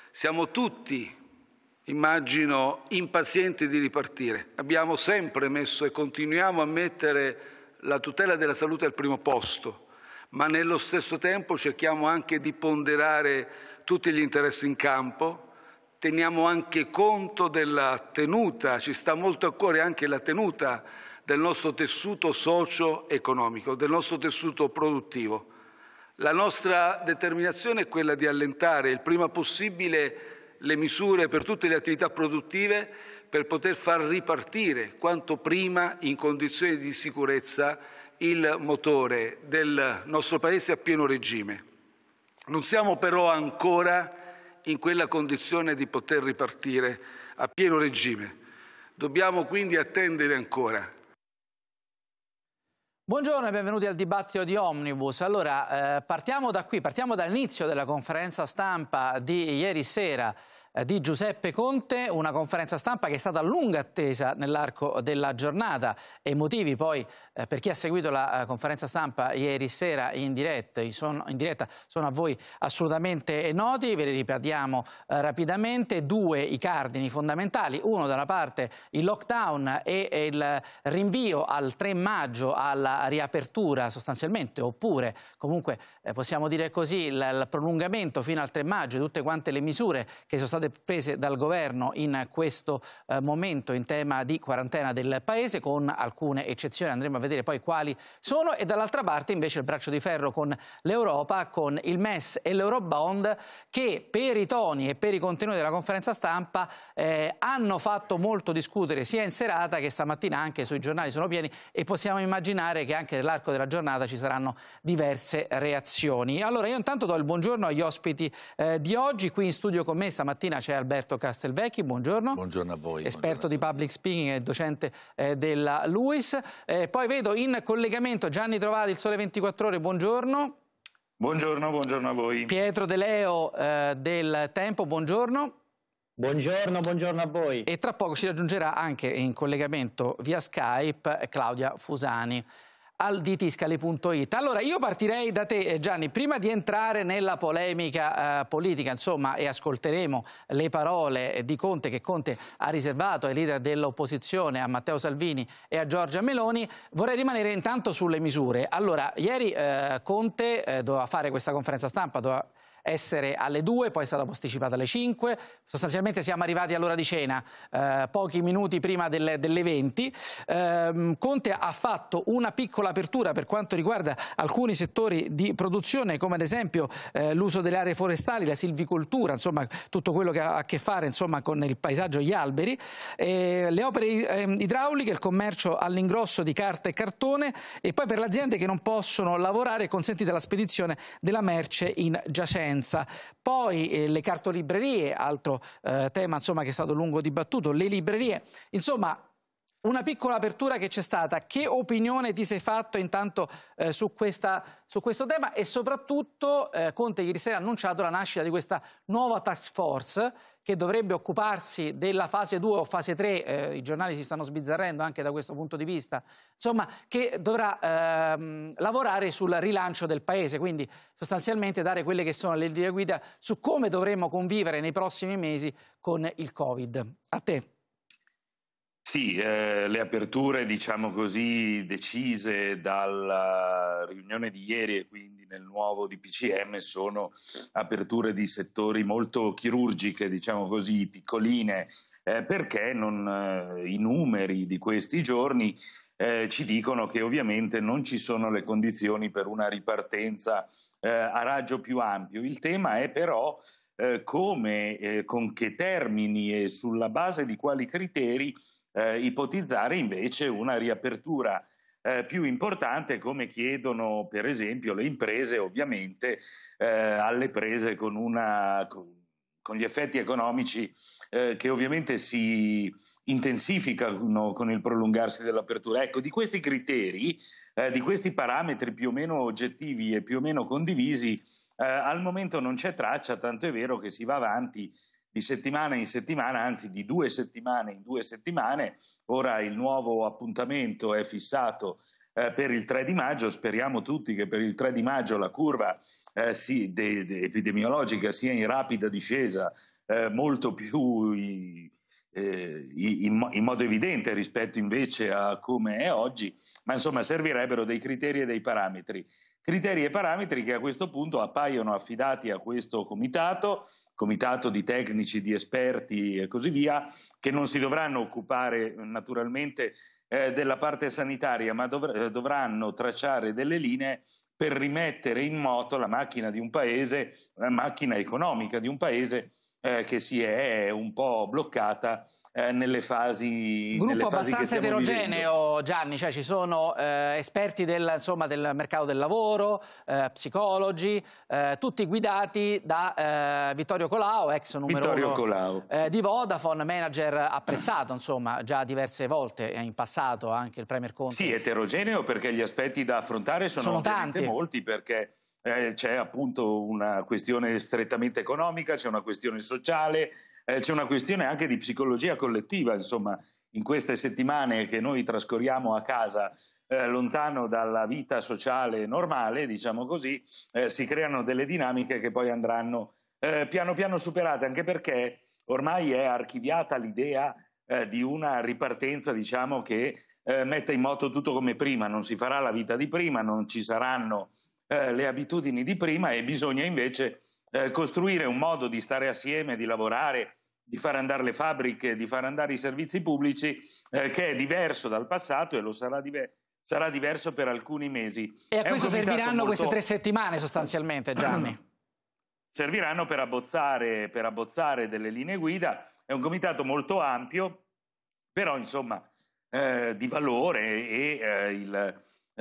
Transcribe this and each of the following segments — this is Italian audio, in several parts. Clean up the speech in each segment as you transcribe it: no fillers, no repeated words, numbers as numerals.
Siamo tutti, immagino, impazienti di ripartire. Abbiamo sempre messo e continuiamo a mettere la tutela della salute al primo posto, ma nello stesso tempo cerchiamo anche di ponderare tutti gli interessi in campo. Teniamo anche conto della tenuta, ci sta molto a cuore anche la tenuta del nostro tessuto socio-economico, del nostro tessuto produttivo. La nostra determinazione è quella di allentare il prima possibile le misure per tutte le attività produttive per poter far ripartire quanto prima in condizioni di sicurezza il motore del nostro Paese a pieno regime. Non siamo però ancora in quella condizione di poter ripartire a pieno regime. Dobbiamo quindi attendere ancora. Buongiorno e benvenuti al dibattito di Omnibus. Allora, partiamo da qui, partiamo dall'inizio della conferenza stampa di ieri sera di Giuseppe Conte, una conferenza stampa che è stata a lungo attesa nell'arco della giornata e i motivi poi per chi ha seguito la conferenza stampa ieri sera in diretta sono a voi assolutamente noti, ve li ripetiamo rapidamente. Due i cardini fondamentali, uno da una parte il lockdown e il rinvio al 3 maggio alla riapertura sostanzialmente, oppure comunque possiamo dire così il prolungamento fino al 3 maggio di tutte quante le misure che sono state prese dal governo in questo momento in tema di quarantena del Paese, con alcune eccezioni, andremo a vedere poi quali sono, e dall'altra parte invece il braccio di ferro con l'Europa, con il MES e l'Eurobond, che per i toni e per i contenuti della conferenza stampa hanno fatto molto discutere sia in serata che stamattina anche sui giornali sono pieni, e possiamo immaginare che anche nell'arco della giornata ci saranno diverse reazioni. Allora io intanto do il buongiorno agli ospiti di oggi. Qui in studio con me stamattina c'è Alberto Castelvecchi, buongiorno. Buongiorno a voi. Esperto di public speaking e docente della LUISS. Poi vedo in collegamento Gianni Trovati, Il Sole 24 Ore, buongiorno. Buongiorno, buongiorno a voi. Pietro De Leo del Tempo, buongiorno. Buongiorno, buongiorno a voi. E tra poco ci raggiungerà anche in collegamento via Skype Claudia Fusani di Tiscali.it. Allora io partirei da te Gianni, prima di entrare nella polemica politica, insomma, e ascolteremo le parole di Conte, che Conte ha riservato ai leader dell'opposizione, a Matteo Salvini e a Giorgia Meloni. Vorrei rimanere intanto sulle misure. Allora, ieri Conte doveva fare questa conferenza stampa, doveva essere alle 2, poi è stata posticipata alle 5, sostanzialmente siamo arrivati all'ora di cena, pochi minuti prima delle 20. Conte ha fatto una piccola apertura per quanto riguarda alcuni settori di produzione, come ad esempio l'uso delle aree forestali, la silvicoltura, insomma tutto quello che ha a che fare insomma con il paesaggio e gli alberi, le opere idrauliche, il commercio all'ingrosso di carta e cartone, e poi per le aziende che non possono lavorare è consentita la spedizione della merce in giacenza. Poi le cartolibrerie, altro tema insomma che è stato lungo dibattuto, le librerie, insomma una piccola apertura che c'è stata. Che opinione ti sei fatto intanto su questo tema, e soprattutto Conte ieri sera ha annunciato la nascita di questa nuova task force che dovrebbe occuparsi della fase 2 o fase 3, i giornali si stanno sbizzarrendo anche da questo punto di vista, insomma, che dovrà lavorare sul rilancio del Paese, quindi sostanzialmente dare quelle che sono le linee guida su come dovremo convivere nei prossimi mesi con il Covid. A te. Sì, le aperture, diciamo così, decise dalla riunione di ieri e quindi nel nuovo DPCM sono aperture di settori molto chirurgiche, diciamo così, piccoline, perché i numeri di questi giorni ci dicono che ovviamente non ci sono le condizioni per una ripartenza a raggio più ampio. Il tema è però come, con che termini e sulla base di quali criteri ipotizzare invece una riapertura più importante, come chiedono per esempio le imprese, ovviamente alle prese con gli effetti economici che ovviamente si intensificano con il prolungarsi dell'apertura. Ecco, di questi criteri, di questi parametri più o meno oggettivi e più o meno condivisi, al momento non c'è traccia, tanto è vero che si va avanti di settimana in settimana, anzi di 2 settimane in 2 settimane. Ora il nuovo appuntamento è fissato per il 3 di maggio. Speriamo tutti che per il 3 di maggio la curva epidemiologica sia in rapida discesa, molto più in modo evidente rispetto invece a come è oggi, ma insomma servirebbero dei criteri e dei parametri. Criteri e parametri che a questo punto appaiono affidati a questo comitato di tecnici, di esperti e così via, che non si dovranno occupare naturalmente della parte sanitaria, ma dovranno tracciare delle linee per rimettere in moto la macchina di un paese, la macchina economica di un paese che si è un po' bloccata nelle fasi gruppo abbastanza che stiamo eterogeneo, vivendo. Gianni, cioè ci sono esperti del mercato del lavoro, psicologi, tutti guidati da Vittorio Colao, ex numero uno di Vodafone, manager apprezzato insomma già diverse volte in passato, anche il Premier Conte. Sì, eterogeneo perché gli aspetti da affrontare sono tanti, molti, perché c'è appunto una questione strettamente economica, c'è una questione sociale, c'è una questione anche di psicologia collettiva. Insomma, in queste settimane che noi trascorriamo a casa, lontano dalla vita sociale normale, diciamo così, si creano delle dinamiche che poi andranno piano piano superate, anche perché ormai è archiviata l'idea di una ripartenza, diciamo, che metta in moto tutto come prima. Non si farà la vita di prima, non ci saranno le abitudini di prima, e bisogna invece costruire un modo di stare assieme, di lavorare, di far andare le fabbriche, di far andare i servizi pubblici, che è diverso dal passato e lo sarà diverso per alcuni mesi. E a questo serviranno queste 3 settimane sostanzialmente, Gianni? Serviranno per abbozzare delle linee guida. È un comitato molto ampio, però insomma di valore, e il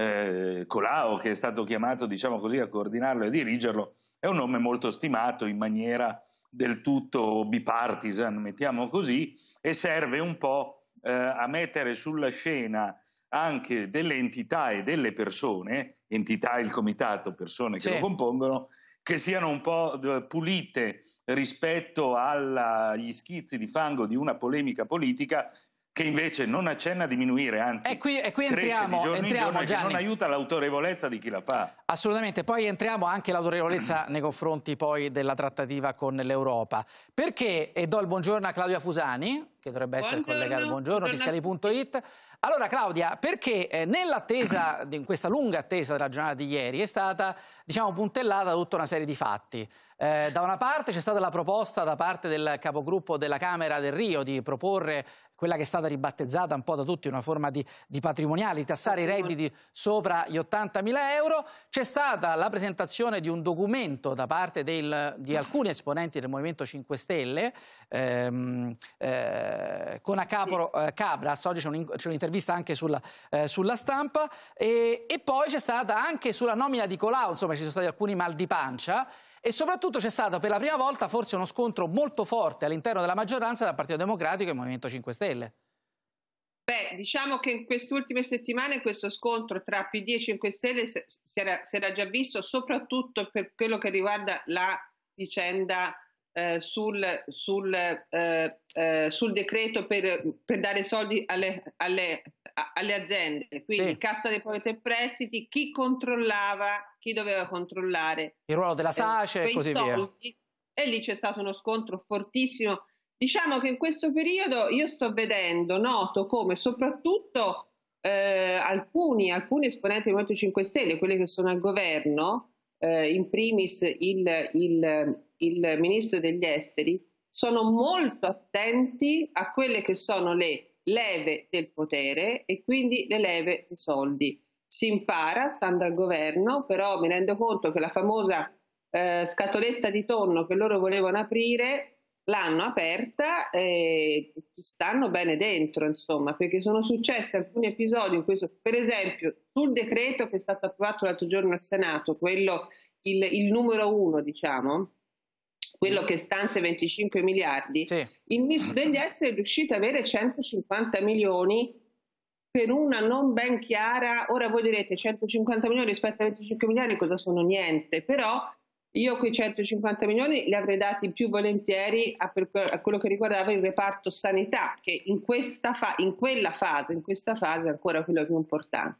Colao, che è stato chiamato, diciamo così, a coordinarlo e dirigerlo, è un nome molto stimato in maniera del tutto bipartisan, mettiamo così, e serve un po' a mettere sulla scena anche delle entità e delle persone, entità il comitato, persone che lo compongono, che siano un po' pulite rispetto agli schizzi di fango di una polemica politica che invece non accenna a diminuire, anzi qui cresce di giorno in giorno, e che non aiuta l'autorevolezza di chi la fa. Assolutamente, poi entriamo anche l'autorevolezza nei confronti poi della trattativa con l'Europa. Perché, e do il buongiorno a Claudia Fusani, che dovrebbe essere collegata, buongiorno, Fiscali.it. Allora Claudia, perché nell'attesa, in questa lunga attesa della giornata di ieri, è stata, diciamo, puntellata tutta una serie di fatti. Da una parte c'è stata la proposta da parte del capogruppo della Camera del Rio di proporre quella che è stata ribattezzata un po' da tutti una forma di patrimoniale, di tassare i redditi sopra gli 80.000 euro. C'è stata la presentazione di un documento da parte di alcuni esponenti del Movimento 5 Stelle, con a capo Cabras. Oggi c'è un'intervista anche sulla Stampa, e poi c'è stata anche sulla nomina di Colao, insomma ci sono stati alcuni mal di pancia. E soprattutto c'è stato per la prima volta forse uno scontro molto forte all'interno della maggioranza tra il Partito Democratico e il Movimento 5 Stelle. Beh, diciamo che in queste ultime settimane questo scontro tra PD e 5 Stelle si era già visto, soprattutto per quello che riguarda la vicenda sul decreto per dare soldi alle aziende, quindi Cassa Depositi e Prestiti, chi controllava, chi doveva controllare il ruolo della SACE e così via. E lì c'è stato uno scontro fortissimo. Diciamo che in questo periodo io noto come soprattutto alcuni esponenti del Movimento 5 Stelle, quelli che sono al governo, in primis il Ministro degli Esteri, sono molto attenti a quelle che sono le leve del potere e quindi le leve dei soldi. Si impara stando al governo, però mi rendo conto che la famosa scatoletta di tonno che loro volevano aprire l'hanno aperta e stanno bene dentro, insomma, perché sono successi alcuni episodi in questo, per esempio sul decreto che è stato approvato l'altro giorno al Senato, quello il numero 1, diciamo, quello che stanzia 25 miliardi, il Ministro degli Esteri è riuscito ad avere 150 milioni per una non ben chiara. Ora voi direte 150 milioni rispetto a 25 miliardi cosa sono? Niente, però io quei 150 milioni li avrei dati più volentieri a quello che riguardava il reparto sanità, che in questa fase è ancora quello più importante.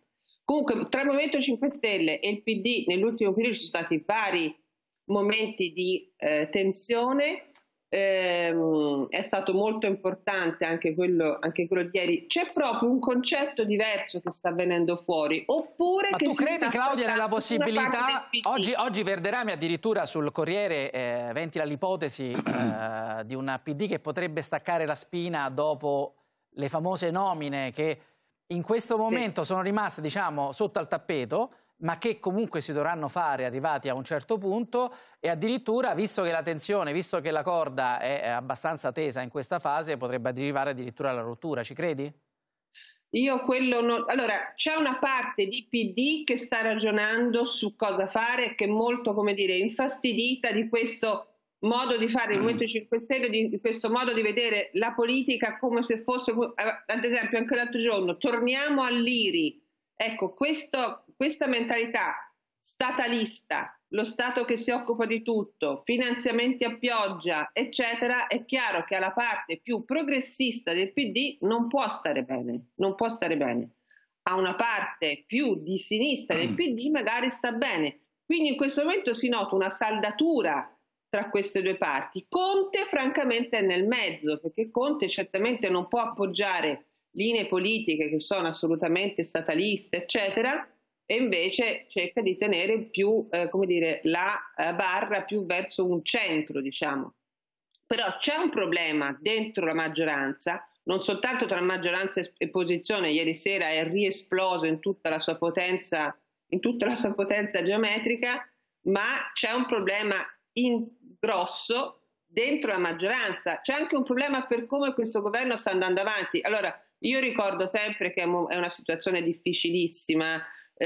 Comunque tra il Movimento 5 Stelle e il PD nell'ultimo periodo ci sono stati vari momenti di tensione. È stato molto importante anche quello di ieri. C'è proprio un concetto diverso che sta venendo fuori. Oppure ma che tu credi, Claudia, nella possibilità? Oggi Verderami addirittura sul Corriere ventila l'ipotesi di un PD che potrebbe staccare la spina dopo le famose nomine che in questo momento sono rimaste, diciamo, sotto al tappeto, ma che comunque si dovranno fare arrivati a un certo punto, e addirittura, visto che la tensione, visto che la corda è abbastanza tesa in questa fase, potrebbe arrivare addirittura alla rottura. Ci credi? Io quello non... Allora, c'è una parte di PD che sta ragionando su cosa fare, che è molto, come dire, infastidita di questo modo di fare il Movimento 5 Stelle, di questo modo di vedere la politica come se fosse, ad esempio anche l'altro giorno, torniamo all'IRI. Ecco, questa mentalità statalista, lo Stato che si occupa di tutto, finanziamenti a pioggia, eccetera, è chiaro che alla parte più progressista del PD non può stare bene, non può stare bene. A una parte più di sinistra del PD magari sta bene. Quindi in questo momento si nota una saldatura tra queste due parti. Conte francamente è nel mezzo, perché Conte certamente non può appoggiare linee politiche che sono assolutamente stataliste, eccetera, e invece cerca di tenere più, come dire, la barra più verso un centro, diciamo. Però c'è un problema dentro la maggioranza, non soltanto tra maggioranza e opposizione, ieri sera è riesploso in tutta la sua potenza geometrica, ma c'è un problema grosso dentro la maggioranza. C'è anche un problema per come questo governo sta andando avanti. Allora, io ricordo sempre che è una situazione difficilissima,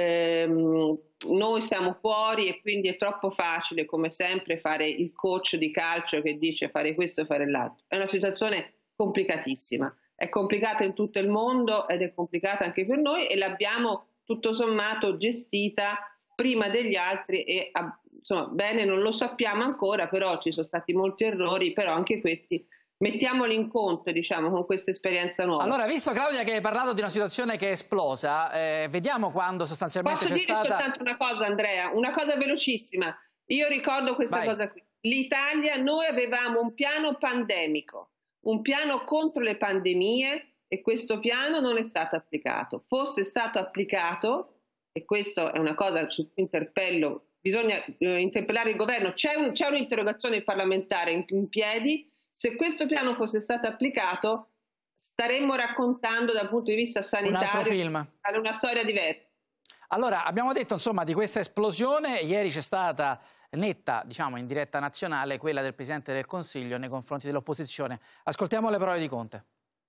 noi siamo fuori e quindi è troppo facile, come sempre, fare il coach di calcio che dice fare questo e fare l'altro. È una situazione complicatissima, è complicata in tutto il mondo ed è complicata anche per noi, e l'abbiamo tutto sommato gestita prima degli altri e insomma bene non lo sappiamo ancora, però ci sono stati molti errori, però anche questi mettiamoli in conto, diciamo, con questa esperienza nuova. Allora, visto, Claudia, che hai parlato di una situazione che è esplosa, vediamo quando sostanzialmente Posso dire soltanto una cosa, Andrea, una cosa velocissima. Io ricordo questa cosa qui. L'Italia, noi avevamo un piano pandemico, un piano contro le pandemie, e questo piano non è stato applicato. Fosse stato applicato, e questa è una cosa su cui interpello, bisogna interpellare il governo, c'è un'interrogazione parlamentare in piedi. Se questo piano fosse stato applicato, staremmo raccontando dal punto di vista sanitario una storia diversa. Allora, abbiamo detto insomma di questa esplosione, ieri c'è stata netta, diciamo in diretta nazionale, quella del Presidente del Consiglio nei confronti dell'opposizione. Ascoltiamo le parole di Conte.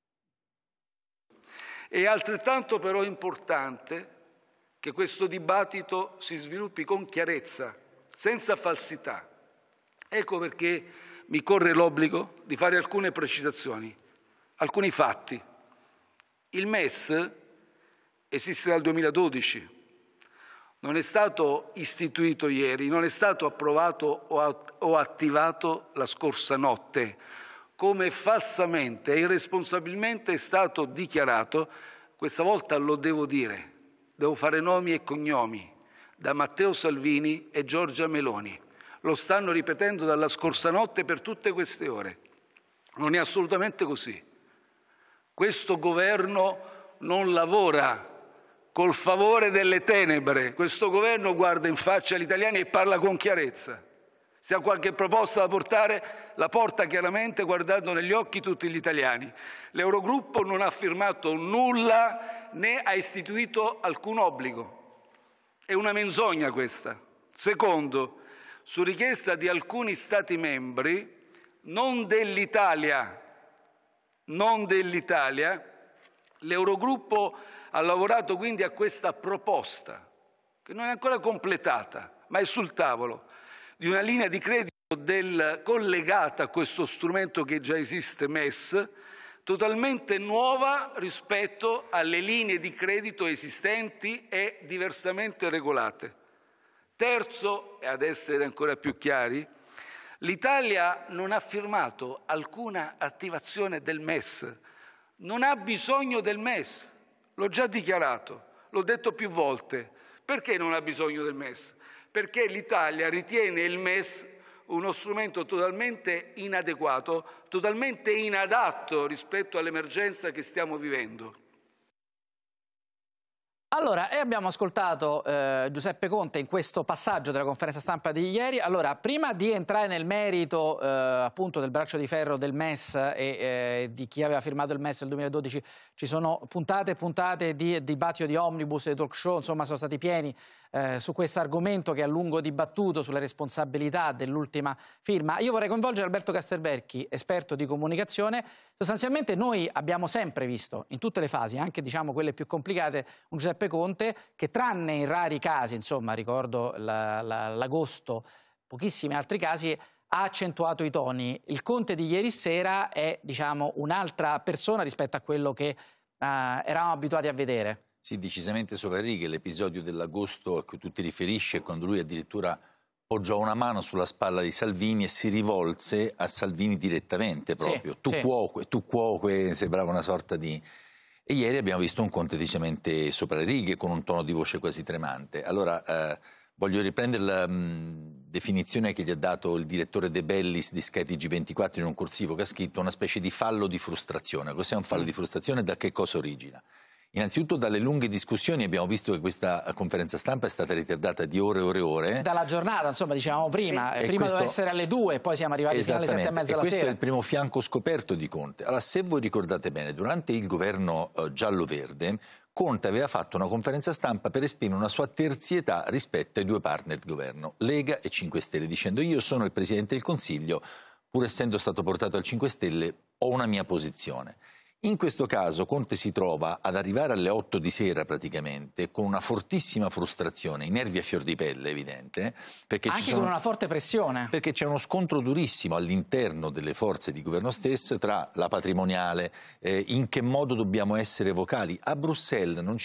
È altrettanto però importante che questo dibattito si sviluppi con chiarezza, senza falsità. Ecco perché mi corre l'obbligo di fare alcune precisazioni, alcuni fatti. Il MES esiste dal 2012, non è stato istituito ieri, non è stato approvato o attivato la scorsa notte, come falsamente e irresponsabilmente è stato dichiarato. Questa volta lo devo dire, devo fare nomi e cognomi, da Matteo Salvini e Giorgia Meloni. Lo stanno ripetendo dalla scorsa notte per tutte queste ore. Non è assolutamente così. Questo governo non lavora col favore delle tenebre. Questo governo guarda in faccia agli italiani e parla con chiarezza. Se ha qualche proposta da portare, la porta chiaramente guardando negli occhi tutti gli italiani. L'Eurogruppo non ha firmato nulla né ha istituito alcun obbligo. È una menzogna questa. Secondo, su richiesta di alcuni Stati membri, non dell'Italia, l'Eurogruppo ha lavorato quindi a questa proposta, che non è ancora completata, ma è sul tavolo, di una linea di credito collegata a questo strumento che già esiste, MES, totalmente nuova rispetto alle linee di credito esistenti e diversamente regolate. Terzo, e ad essere ancora più chiari, l'Italia non ha firmato alcuna attivazione del MES, non ha bisogno del MES, l'ho già dichiarato, l'ho detto più volte. Perché non ha bisogno del MES? Perché l'Italia ritiene il MES uno strumento totalmente inadeguato, totalmente inadatto rispetto all'emergenza che stiamo vivendo. Allora, abbiamo ascoltato Giuseppe Conte in questo passaggio della conferenza stampa di ieri. Allora, prima di entrare nel merito appunto del braccio di ferro del MES e di chi aveva firmato il MES nel 2012, ci sono puntate e puntate di dibattito di Omnibus, di talk show, insomma sono stati pieni su questo argomento che è a lungo dibattuto sulle responsabilità dell'ultima firma. Io vorrei coinvolgere Alberto Castelvecchi, esperto di comunicazione. Sostanzialmente noi abbiamo sempre visto, in tutte le fasi, anche diciamo quelle più complicate, un Giuseppe Conte che tranne in rari casi, insomma ricordo l'agosto, pochissimi altri casi, ha accentuato i toni. Il Conte di ieri sera è diciamo un'altra persona rispetto a quello che eravamo abituati a vedere. Sì, decisamente sopra le righe. L'episodio dell'agosto a cui tu ti riferisci è quando lui addirittura poggiò una mano sulla spalla di Salvini e si rivolse a Salvini direttamente proprio. Sì, tu cuoque, sembrava una sorta di... E ieri abbiamo visto un Conte decisamente sopra le righe, con un tono di voce quasi tremante. Allora, voglio riprendere la definizione che gli ha dato il direttore De Bellis di Sky TG24 in un corsivo che ha scritto una specie di fallo di frustrazione. Cos'è un fallo di frustrazione e da che cosa origina? Innanzitutto dalle lunghe discussioni abbiamo visto che questa conferenza stampa è stata ritardata di ore e ore e ore. Dalla giornata, insomma, dicevamo prima, prima doveva essere alle 2, poi siamo arrivati fino alle 7:30 della sera. Questo è il primo fianco scoperto di Conte. Allora, se voi ricordate bene, durante il governo giallo-verde, Conte aveva fatto una conferenza stampa per esprimere una sua terzietà rispetto ai due partner di governo, Lega e 5 Stelle, dicendo io sono il Presidente del Consiglio, pur essendo stato portato al 5 Stelle, ho una mia posizione. In questo caso Conte si trova ad arrivare alle 8 di sera praticamente con una fortissima frustrazione, i nervi a fior di pelle evidente. Perché anche con una forte pressione. Perché c'è uno scontro durissimo all'interno delle forze di governo stesse tra la patrimoniale, in che modo dobbiamo essere vocali. A Bruxelles non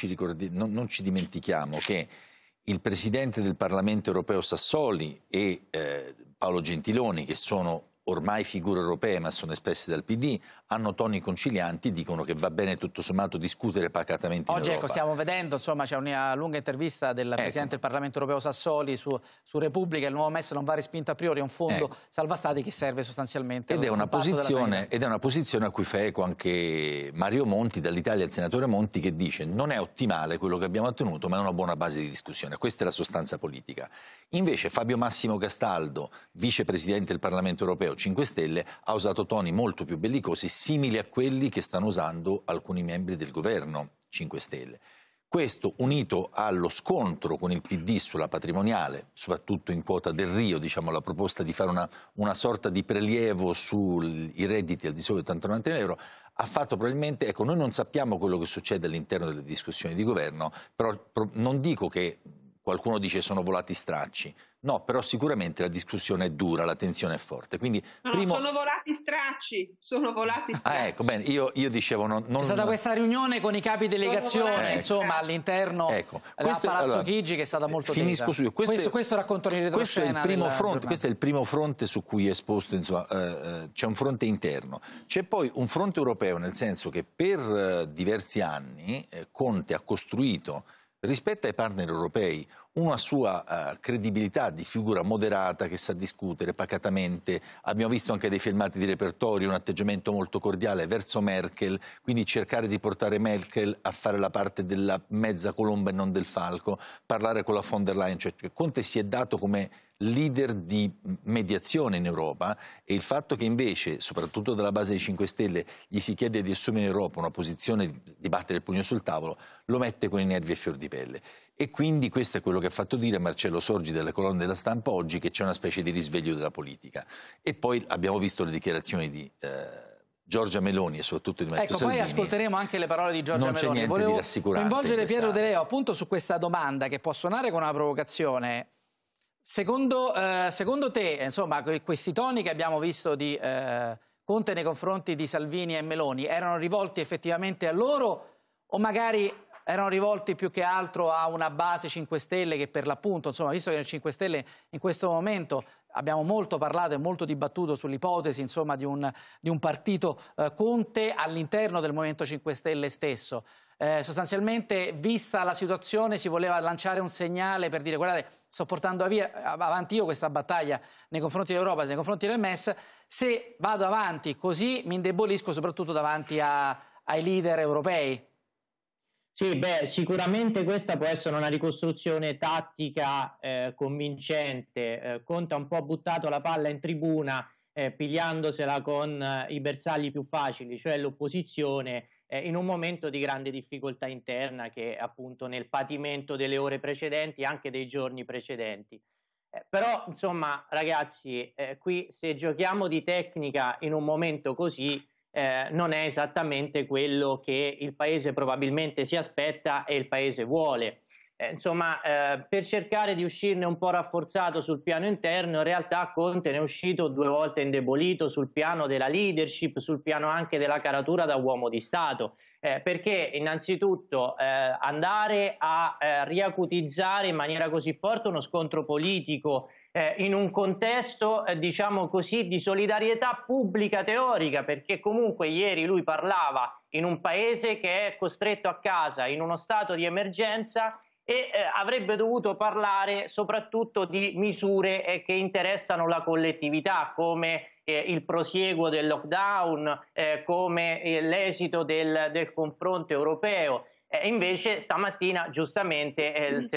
ci dimentichiamo che il Presidente del Parlamento europeo Sassoli e Paolo Gentiloni, che sono ormai figure europee ma sono espresse dal PD, hanno toni concilianti, dicono che va bene tutto sommato discutere pacatamente in Oggi Europa. Ecco, stiamo vedendo, insomma c'è una lunga intervista del Presidente del Parlamento europeo Sassoli su Repubblica, il nuovo MES non va respinto a priori, è un fondo salva stati che serve sostanzialmente ed è una posizione a cui fa eco anche Mario Monti dall'Italia, il senatore Monti, che dice non è ottimale quello che abbiamo ottenuto ma è una buona base di discussione, questa è la sostanza politica. Invece Fabio Massimo Castaldo, vicepresidente del Parlamento europeo 5 Stelle, ha usato toni molto più bellicosi, simili a quelli che stanno usando alcuni membri del governo 5 Stelle. Questo unito allo scontro con il PD sulla patrimoniale, soprattutto in quota del Rio, diciamo la proposta di fare una sorta di prelievo sui redditi al di sopra di 89.000 euro, ha fatto probabilmente, ecco, noi non sappiamo quello che succede all'interno delle discussioni di governo, però non dico che qualcuno dice sono volati stracci, no, però sicuramente la discussione è dura, la tensione è forte. Quindi, sono volati stracci, sono volati stracci. Ecco, bene, io dicevo C'è stata questa riunione con i capi delegazione, insomma, all'interno della Palazzo Chigi che è stata molto tesa. Finisco su questo racconto in retroscena. Questo è il primo fronte su cui è esposto, insomma, c'è un fronte interno. C'è poi un fronte europeo, nel senso che per diversi anni Conte ha costruito rispetto ai partner europei una sua credibilità di figura moderata che sa discutere pacatamente. Abbiamo visto anche dei filmati di repertorio, un atteggiamento molto cordiale verso Merkel, quindi cercare di portare Merkel a fare la parte della mezza colomba e non del falco, parlare con la von der Leyen, cioè Conte si è dato come leader di mediazione in Europa, e il fatto che invece, soprattutto dalla base dei 5 Stelle, gli si chiede di assumere in Europa una posizione di battere il pugno sul tavolo, lo mette con i nervi a fior di pelle. E quindi questo è quello che ha fatto dire Marcello Sorgi dalle colonne della Stampa oggi, che c'è una specie di risveglio della politica. E poi abbiamo visto le dichiarazioni di Giorgia Meloni e soprattutto di Matteo Salvini. Poi ascolteremo anche le parole di Giorgia Meloni. Non c'è niente di rassicurante. Coinvolgere Piero De Leo appunto su questa domanda che può suonare con una provocazione. Secondo te, insomma, questi toni che abbiamo visto di Conte nei confronti di Salvini e Meloni erano rivolti effettivamente a loro o magari erano rivolti più che altro a una base 5 Stelle che per l'appunto, insomma, visto che nel 5 Stelle in questo momento abbiamo molto parlato e molto dibattuto sull'ipotesi, insomma, di un partito Conte all'interno del Movimento 5 Stelle stesso. Sostanzialmente, vista la situazione, si voleva lanciare un segnale per dire: guardate, sto portando avanti io questa battaglia nei confronti dell'Europa, nei confronti del MES, se vado avanti così mi indebolisco soprattutto davanti ai leader europei. Sì, beh, sicuramente questa può essere una ricostruzione tattica convincente. Conte ha un po' buttato la palla in tribuna, pigliandosela con i bersagli più facili, cioè l'opposizione, in un momento di grande difficoltà interna, che appunto nel patimento delle ore precedenti, anche dei giorni precedenti. Però, insomma, ragazzi, qui se giochiamo di tecnica in un momento così, non è esattamente quello che il Paese probabilmente si aspetta e il Paese vuole. Insomma, per cercare di uscirne un po' rafforzato sul piano interno, in realtà Conte ne è uscito 2 volte indebolito sul piano della leadership, sul piano anche della caratura da uomo di Stato, perché innanzitutto andare a riacutizzare in maniera così forte uno scontro politico in un contesto, diciamo così, di solidarietà pubblica teorica, perché comunque ieri lui parlava in un paese che è costretto a casa, in uno stato di emergenza, e avrebbe dovuto parlare soprattutto di misure che interessano la collettività, come il prosieguo del lockdown, come l'esito del confronto europeo. Invece stamattina giustamente il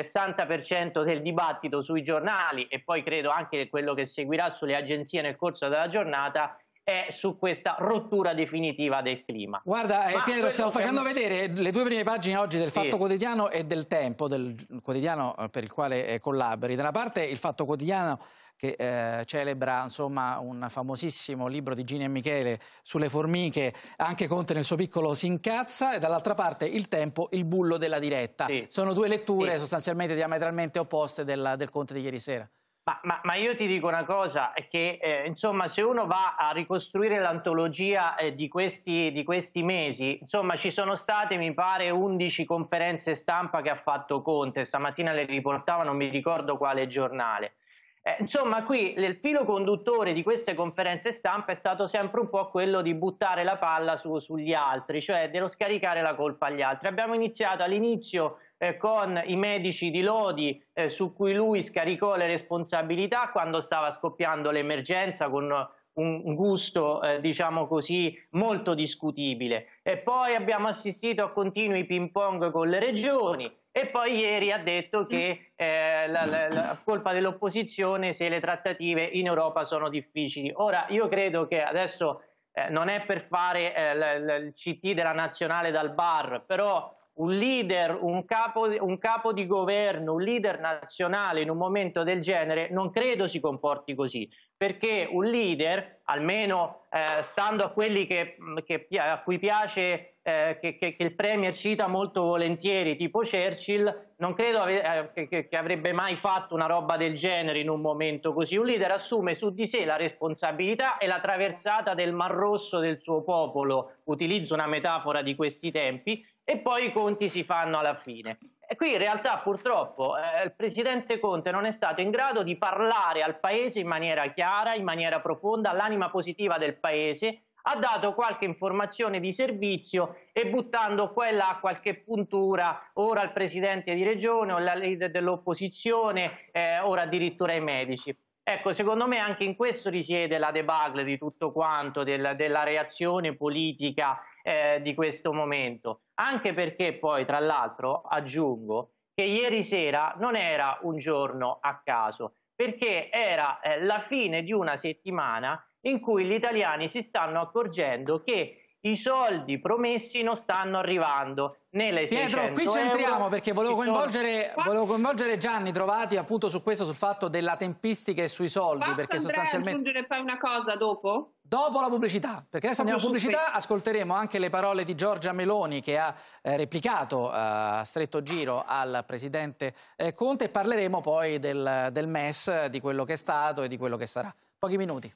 60% del dibattito sui giornali, e poi credo anche quello che seguirà sulle agenzie nel corso della giornata, è su questa rottura definitiva del clima. Guarda, Pietro, stiamo facendo vedere le 2 prime pagine oggi del Fatto Quotidiano e del Tempo, del quotidiano per il quale collabori. Da una parte il Fatto Quotidiano, che celebra insomma un famosissimo libro di Gini e Michele sulle formiche, anche Conte nel suo piccolo si incazza, e dall'altra parte il Tempo, il bullo della diretta. Sono 2 letture sostanzialmente diametralmente opposte del Conte di ieri sera. Ma io ti dico una cosa, è che insomma, se uno va a ricostruire l'antologia di questi mesi, insomma ci sono state, mi pare, 11 conferenze stampa che ha fatto Conte, stamattina le riportava, non mi ricordo quale giornale. Insomma, qui il filo conduttore di queste conferenze stampa è stato sempre un po' quello di buttare la palla sugli altri, cioè dello scaricare la colpa agli altri. Abbiamo iniziato all'inizio con i medici di Lodi, su cui lui scaricò le responsabilità quando stava scoppiando l'emergenza, con un gusto, diciamo così, molto discutibile. E poi abbiamo assistito a continui ping pong con le regioni, e poi ieri ha detto che la colpa dell'opposizione se le trattative in Europa sono difficili. Ora, io credo che adesso non è per fare il CT della nazionale dal bar, però un leader, un capo di governo, un leader nazionale in un momento del genere non credo si comporti così, perché un leader, almeno stando a quelli a cui piace che il Premier cita molto volentieri, tipo Churchill, non credo che avrebbe mai fatto una roba del genere in un momento così. Un leader assume su di sé la responsabilità e la traversata del Mar Rosso del suo popolo, utilizzo una metafora di questi tempi, e poi i conti si fanno alla fine. E qui in realtà purtroppo il presidente Conte non è stato in grado di parlare al Paese in maniera chiara, in maniera profonda, all'anima positiva del Paese. Ha dato qualche informazione di servizio e buttando qua e là qualche puntura, ora il presidente di regione, o la leader dell'opposizione, ora addirittura i medici. Ecco, secondo me anche in questo risiede la debacle di tutto quanto, della reazione politica di questo momento. Anche perché poi, tra l'altro, aggiungo che ieri sera non era un giorno a caso, perché era la fine di una settimana in cui gli italiani si stanno accorgendo che i soldi promessi non stanno arrivando. Nelle Pietro, qui c'entriamo perché volevo coinvolgere Gianni Trovati appunto su questo, sul fatto della tempistica e sui soldi. Posso, perché Andrea, sostanzialmente aggiungere poi una cosa dopo? Dopo la pubblicità, perché adesso andiamo a pubblicità, ascolteremo anche le parole di Giorgia Meloni, che ha replicato a stretto giro al presidente Conte, e parleremo poi del MES, di quello che è stato e di quello che sarà. Pochi minuti.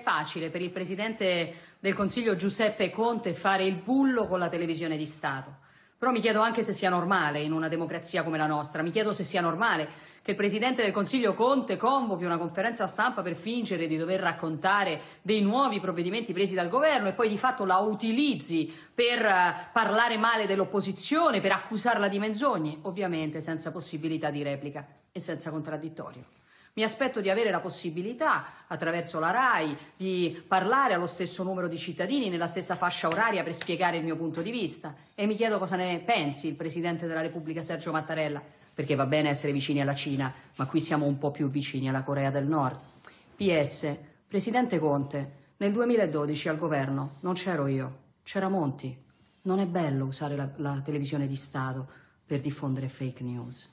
facile per il Presidente del Consiglio Giuseppe Conte fare il bullo con la televisione di Stato. Però mi chiedo anche se sia normale in una democrazia come la nostra, mi chiedo se sia normale che il Presidente del Consiglio Conte convochi una conferenza stampa per fingere di dover raccontare dei nuovi provvedimenti presi dal governo e poi di fatto la utilizzi per parlare male dell'opposizione, per accusarla di menzogne, ovviamente senza possibilità di replica e senza contraddittorio. Mi aspetto di avere la possibilità, attraverso la RAI, di parlare allo stesso numero di cittadini, nella stessa fascia oraria, per spiegare il mio punto di vista. E mi chiedo cosa ne pensi il Presidente della Repubblica Sergio Mattarella, perché va bene essere vicini alla Cina, ma qui siamo un po' più vicini alla Corea del Nord. PS, Presidente Conte, nel 2012 al governo non c'ero io, c'era Monti. Non è bello usare la televisione di Stato per diffondere fake news.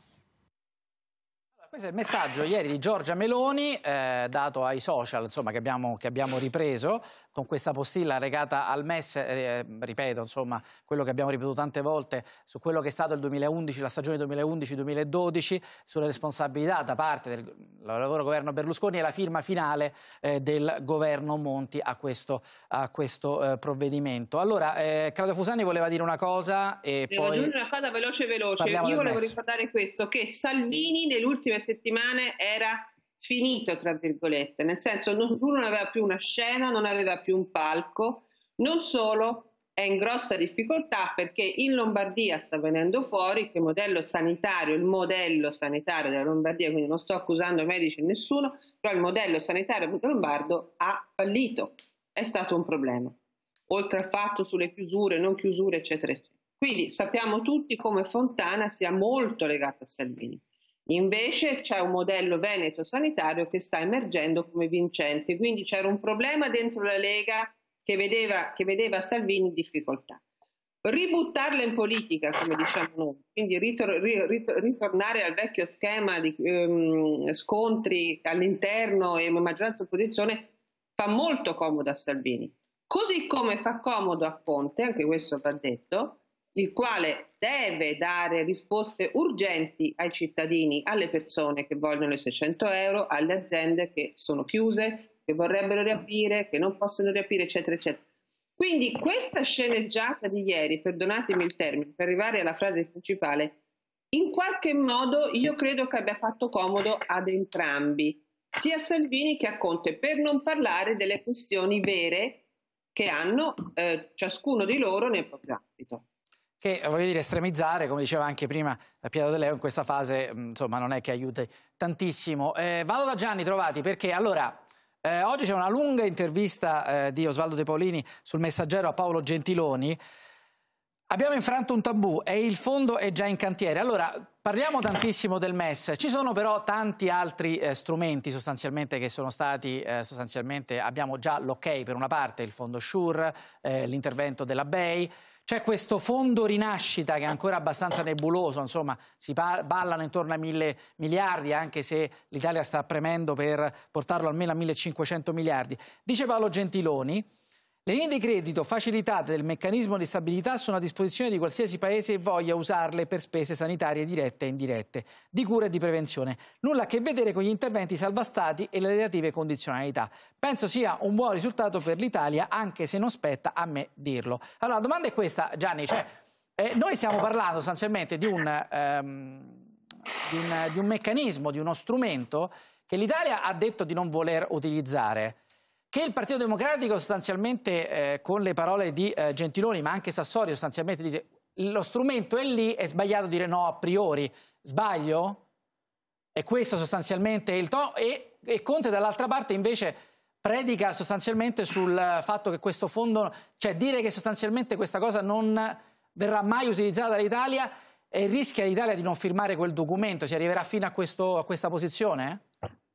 Questo è il messaggio ieri di Giorgia Meloni, dato ai social, insomma, che abbiamo ripreso, con questa postilla regata al MES, ripeto, insomma, quello che abbiamo ripetuto tante volte su quello che è stato il 2011, la stagione 2011-2012, sulle responsabilità da parte del lavoro governo Berlusconi e la firma finale del governo Monti a questo provvedimento. Allora, Claudia Fusani voleva dire una cosa e devo poi aggiungere una cosa veloce. Io volevo ricordare questo, che Salvini nelle ultime settimane era finito, tra virgolette, nel senso lui non aveva più una scena, non aveva più un palco, non solo è in grossa difficoltà perché in Lombardia sta venendo fuori che il modello sanitario della Lombardia, quindi non sto accusando i medici e nessuno, però il modello sanitario lombardo ha fallito, è stato un problema, oltre al fatto sulle chiusure, non chiusure, eccetera, eccetera. Quindi sappiamo tutti come Fontana sia molto legato a Salvini. Invece c'è un modello veneto sanitario che sta emergendo come vincente, quindi c'era un problema dentro la Lega che vedeva Salvini in difficoltà. Ributtarla in politica, come diciamo noi, quindi ritornare al vecchio schema di scontri all'interno e maggioranza e opposizione fa molto comodo a Salvini, così come fa comodo a Conte, anche questo va detto, il quale deve dare risposte urgenti ai cittadini, alle persone che vogliono i 600 euro, alle aziende che sono chiuse, che vorrebbero riaprire, che non possono riaprire, eccetera, eccetera. Quindi questa sceneggiata di ieri, perdonatemi il termine, per arrivare alla frase principale, in qualche modo io credo che abbia fatto comodo ad entrambi, sia a Salvini che a Conte, per non parlare delle questioni vere che hanno ciascuno di loro nel proprio ambito. Che, voglio dire, estremizzare, come diceva anche prima Piero De Leo, in questa fase, insomma, non è che aiuti tantissimo. Vado da Gianni Trovati, perché allora, oggi c'è una lunga intervista di Osvaldo De Paolini sul Messaggero a Paolo Gentiloni. Abbiamo infranto un tabù e il fondo è già in cantiere. Allora, parliamo tantissimo del MES, ci sono però tanti altri strumenti sostanzialmente che sono stati, abbiamo già l'ok per una parte, il fondo SURE, l'intervento della BEI. C'è questo fondo rinascita che è ancora abbastanza nebuloso, insomma si ballano intorno ai 1.000 miliardi, anche se l'Italia sta premendo per portarlo almeno a 1.500 miliardi. Dice Paolo Gentiloni, le linee di credito facilitate del meccanismo di stabilità sono a disposizione di qualsiasi paese voglia usarle per spese sanitarie dirette e indirette, di cura e di prevenzione. Nulla a che vedere con gli interventi salva stati e le relative condizionalità. Penso sia un buon risultato per l'Italia, anche se non spetta a me dirlo. Allora, la domanda è questa, Gianni, cioè, noi stiamo parlando sostanzialmente di un meccanismo, di uno strumento che l'Italia ha detto di non voler utilizzare, che il Partito Democratico sostanzialmente, con le parole di Gentiloni, ma anche Sassoli, sostanzialmente dice lo strumento è lì, è sbagliato dire no a priori. Sbaglio? E questo sostanzialmente è il tono. E Conte dall'altra parte invece predica sostanzialmente sul fatto che questo fondo, cioè dire che sostanzialmente questa cosa non verrà mai utilizzata dall'Italia e rischia l'Italia di non firmare quel documento. Si arriverà fino a questa posizione?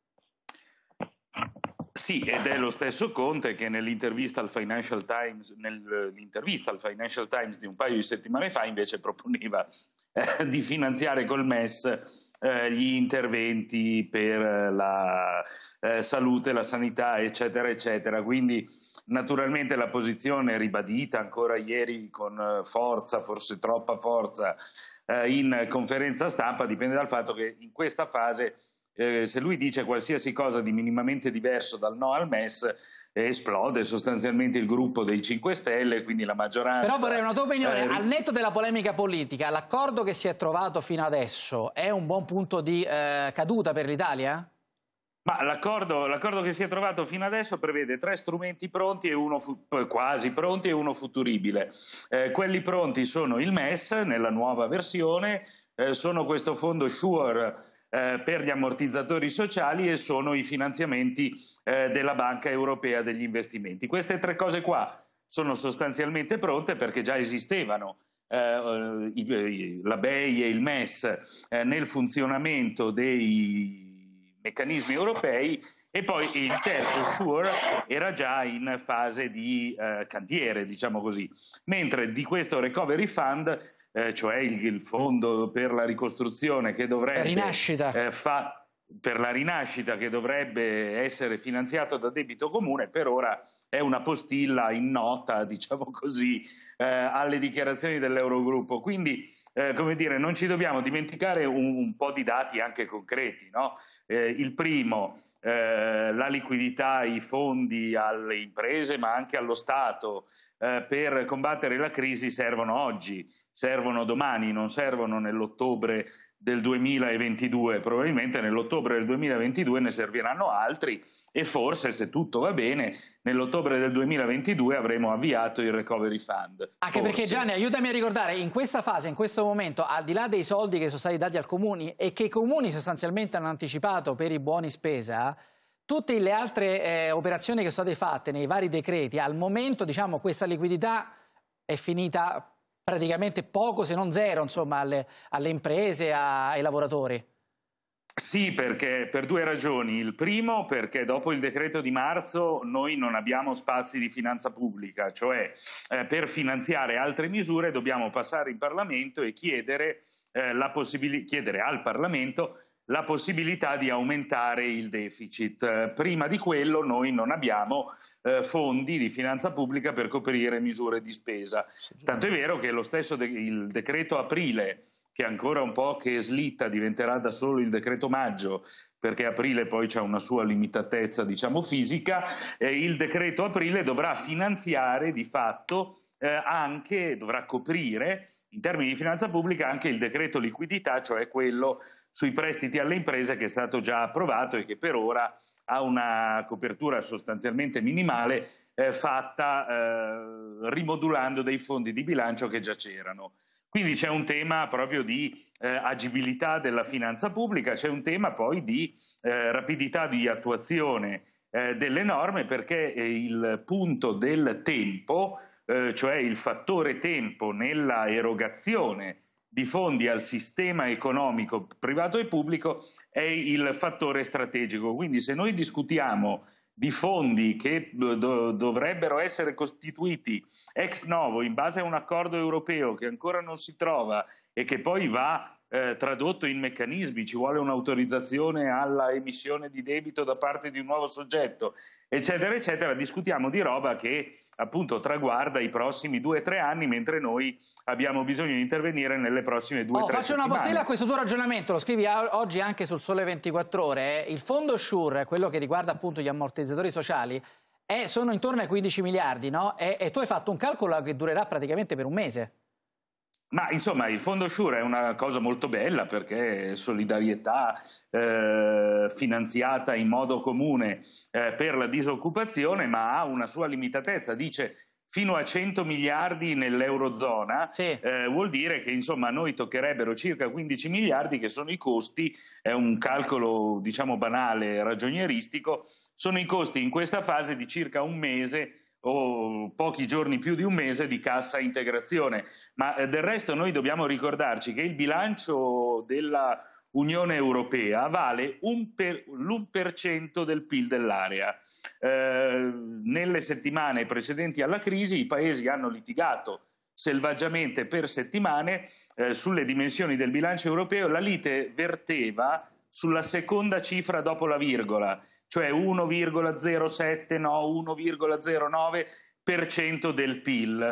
Sì, ed è lo stesso Conte che nell'intervista al Financial Times di un paio di settimane fa invece proponeva di finanziare col MES gli interventi per la salute, la sanità, eccetera, eccetera. Quindi naturalmente la posizione ribadita ancora ieri con forza, forse troppa forza, in conferenza stampa dipende dal fatto che in questa fase se lui dice qualsiasi cosa di minimamente diverso dal no al MES, esplode sostanzialmente il gruppo dei 5 Stelle, quindi la maggioranza... Però vorrei una tua opinione, al netto della polemica politica, l'accordo che si è trovato fino adesso è un buon punto di caduta per l'Italia? Ma l'accordo che si è trovato fino adesso prevede 3 strumenti pronti e uno quasi pronti e uno futuribile. Quelli pronti sono il MES nella nuova versione, sono questo fondo SURE per gli ammortizzatori sociali e sono i finanziamenti della Banca Europea degli Investimenti. Queste 3 cose qua sono sostanzialmente pronte perché già esistevano. La BEI e il MES nel funzionamento dei meccanismi europei, e poi il terzo SURE era già in fase di cantiere, diciamo così, mentre di questo Recovery Fund, cioè il fondo per la ricostruzione che dovrebbe per la rinascita che dovrebbe essere finanziato da debito comune, per ora è una postilla in nota, diciamo così, alle dichiarazioni dell'Eurogruppo. Quindi, come dire, non ci dobbiamo dimenticare un po' di dati anche concreti, no? Il primo, la liquidità, i fondi alle imprese ma anche allo Stato per combattere la crisi servono oggi, servono domani, non servono nell'ottobre del 2022, probabilmente nell'ottobre del 2022 ne serviranno altri e forse, se tutto va bene, nell'ottobre del 2022 avremo avviato il Recovery Fund. Anche perché, Gianni, aiutami a ricordare, in questa fase, in questo momento, al di là dei soldi che sono stati dati ai comuni e che i comuni sostanzialmente hanno anticipato per i buoni spesa, tutte le altre operazioni che sono state fatte nei vari decreti, al momento, diciamo, questa liquidità è finita praticamente poco se non zero, insomma, alle imprese, ai lavoratori. Sì, perché per 2 ragioni. Il primo, perché dopo il decreto di marzo noi non abbiamo spazi di finanza pubblica, cioè per finanziare altre misure dobbiamo passare in Parlamento e chiedere al Parlamento la possibilità di aumentare il deficit. Prima di quello noi non abbiamo fondi di finanza pubblica per coprire misure di spesa. Tanto è vero che lo stesso il decreto aprile, che ancora un po' che slitta, diventerà da solo il decreto maggio, perché aprile poi c'è una sua limitatezza, diciamo, fisica, il decreto aprile dovrà finanziare di fatto dovrà coprire in termini di finanza pubblica anche il decreto liquidità, cioè quello sui prestiti alle imprese che è stato già approvato e che per ora ha una copertura sostanzialmente minimale fatta rimodulando dei fondi di bilancio che già c'erano. Quindi c'è un tema proprio di agibilità della finanza pubblica, c'è un tema poi di rapidità di attuazione delle norme, perché il punto del tempo, cioè il fattore tempo nella erogazione di fondi al sistema economico privato e pubblico è il fattore strategico. Quindi se noi discutiamo di fondi che dovrebbero essere costituiti ex novo in base a un accordo europeo che ancora non si trova e che poi va tradotto in meccanismi, ci vuole un'autorizzazione alla emissione di debito da parte di un nuovo soggetto, eccetera, eccetera, discutiamo di roba che appunto traguarda i prossimi 2 o 3 anni, mentre noi abbiamo bisogno di intervenire nelle prossime 2 o 3 settimane. Faccio una postilla a questo tuo ragionamento, lo scrivi oggi anche sul Sole 24 Ore, il fondo SURE, quello che riguarda appunto gli ammortizzatori sociali, sono intorno ai 15 miliardi, no? E tu hai fatto un calcolo che durerà praticamente per un mese. Ma insomma il fondo SURE è una cosa molto bella perché è solidarietà finanziata in modo comune per la disoccupazione, ma ha una sua limitatezza, dice fino a 100 miliardi nell'Eurozona, sì. Vuol dire che insomma a noi toccherebbero circa 15 miliardi che sono i costi, è un calcolo diciamo banale, ragionieristico, sono i costi in questa fase di circa un mese o pochi giorni più di un mese di cassa integrazione, ma del resto noi dobbiamo ricordarci che il bilancio della Unione Europea vale l'1% del PIL dell'area. Nelle settimane precedenti alla crisi i paesi hanno litigato selvaggiamente per settimane sulle dimensioni del bilancio europeo, la lite verteva sulla seconda cifra dopo la virgola, cioè 1,07, no 1,09 del PIL.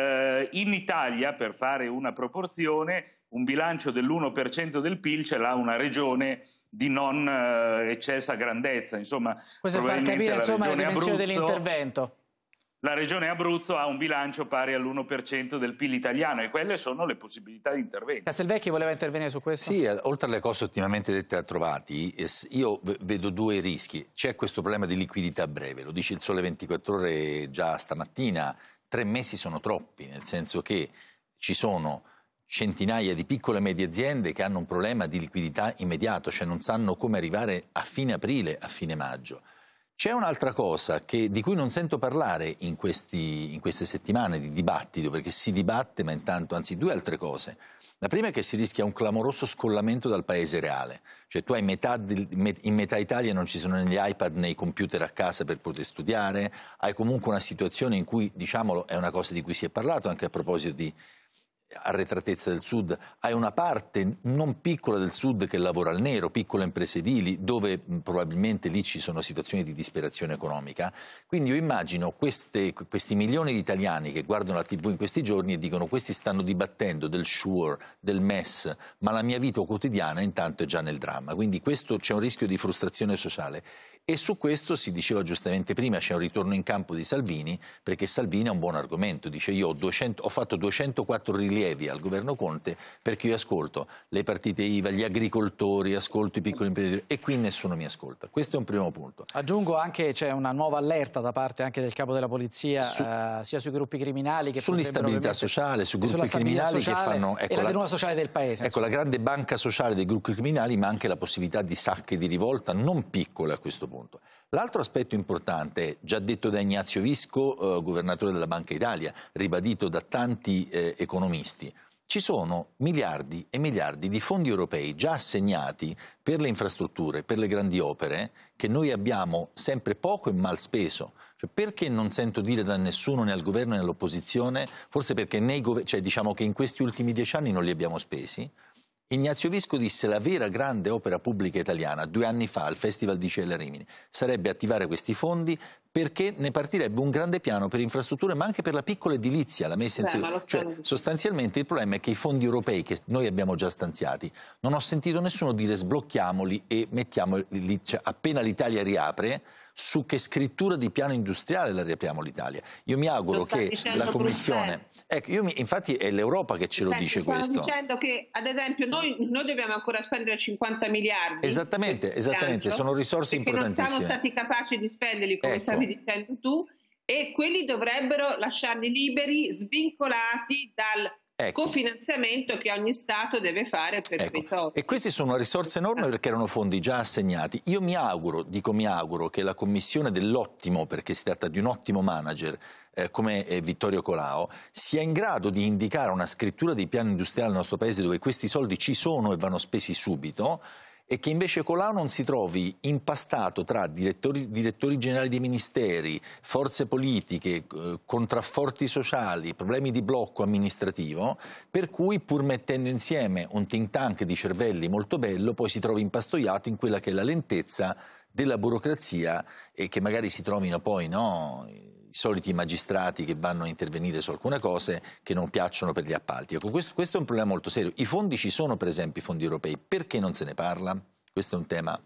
In Italia, per fare una proporzione, un bilancio dell'1% del PIL ce l'ha una regione di non eccessa grandezza, insomma, questo fa capire insomma, le dimensioni dell'intervento. La regione Abruzzo ha un bilancio pari all'1% del PIL italiano e quelle sono le possibilità di intervento. Castelvecchi voleva intervenire su questo? Sì, oltre alle cose ottimamente dette da Trovati, io vedo due rischi. C'è questo problema di liquidità breve, lo dice il Sole 24 Ore già stamattina, 3 mesi sono troppi, nel senso che ci sono centinaia di piccole e medie aziende che hanno un problema di liquidità immediato, cioè non sanno come arrivare a fine aprile, a fine maggio. C'è un'altra cosa di cui non sento parlare in queste settimane di dibattito, perché si dibatte, ma intanto, anzi, due altre cose. La prima è che si rischia un clamoroso scollamento dal paese reale, cioè tu hai in metà Italia non ci sono né gli iPad né i computer a casa per poter studiare, hai comunque una situazione in cui, diciamolo, è una cosa di cui si è parlato anche a proposito di arretratezza del Sud, hai una parte non piccola del Sud che lavora al nero, piccole imprese edili, dove probabilmente lì ci sono situazioni di disperazione economica. Quindi io immagino questi milioni di italiani che guardano la TV in questi giorni e dicono: questi stanno dibattendo del SURE, del MES, ma la mia vita quotidiana intanto è già nel dramma. Quindi questo, c'è un rischio di frustrazione sociale. E su questo si diceva giustamente prima, c'è un ritorno in campo di Salvini, perché Salvini ha un buon argomento, dice: io ho fatto 204 rilievi al governo Conte perché io ascolto le partite IVA, gli agricoltori, ascolto i piccoli imprenditori e qui nessuno mi ascolta. Questo è un primo punto. Aggiungo anche c'è una nuova allerta da parte anche del capo della polizia, sia sui gruppi criminali che sull'instabilità sociale, su gruppi criminali che fanno e la tenuta sociale del paese. Ecco, la grande banca sociale dei gruppi criminali, ma anche la possibilità di sacche di rivolta non piccole a questo punto. L'altro aspetto importante è, già detto da Ignazio Visco, governatore della Banca Italia, ribadito da tanti economisti, ci sono miliardi e miliardi di fondi europei già assegnati per le infrastrutture, per le grandi opere, che noi abbiamo sempre poco e mal speso. Cioè, perché non sento dire da nessuno, né al governo né all'opposizione, forse perché diciamo che in questi ultimi 10 anni non li abbiamo spesi? Ignazio Visco disse: la vera grande opera pubblica italiana 2 anni fa al Festival di Cella Rimini sarebbe attivare questi fondi, perché ne partirebbe un grande piano per infrastrutture ma anche per la piccola edilizia, la messa insieme. Cioè, sostanzialmente il problema è che i fondi europei che noi abbiamo già stanziati, non ho sentito nessuno dire sblocchiamoli e mettiamoli, cioè, appena l'Italia riapre, su che scrittura di piano industriale la riapriamo l'Italia. Io mi auguro che la Commissione... Ecco, infatti è l'Europa che ce lo dice questo. Stavo dicendo che, ad esempio, noi dobbiamo ancora spendere 50 miliardi. Esattamente, sono risorse importantissime. Non siamo stati capaci di spenderli, come stavi dicendo tu, e quelli dovrebbero lasciarli liberi, svincolati dal cofinanziamento che ogni Stato deve fare per quei soldi. E queste sono risorse enormi perché erano fondi già assegnati. Io mi auguro che la Commissione dell'ottimo, perché si tratta di un ottimo manager come Vittorio Colao, sia in grado di indicare una scrittura dei piani industriali nel nostro Paese dove questi soldi ci sono e vanno spesi subito, e che invece Colao non si trovi impastato tra direttori generali dei ministeri, forze politiche, contrafforti sociali, problemi di blocco amministrativo, per cui, pur mettendo insieme un think tank di cervelli molto bello, poi si trovi impastoiato in quella che è la lentezza della burocrazia, e che magari si trovino poi i soliti magistrati che vanno a intervenire su alcune cose che non piacciono per gli appalti. Ecco, questo è un problema molto serio. I fondi ci sono, per esempio, i fondi europei. Perché non se ne parla? Questo è un tema...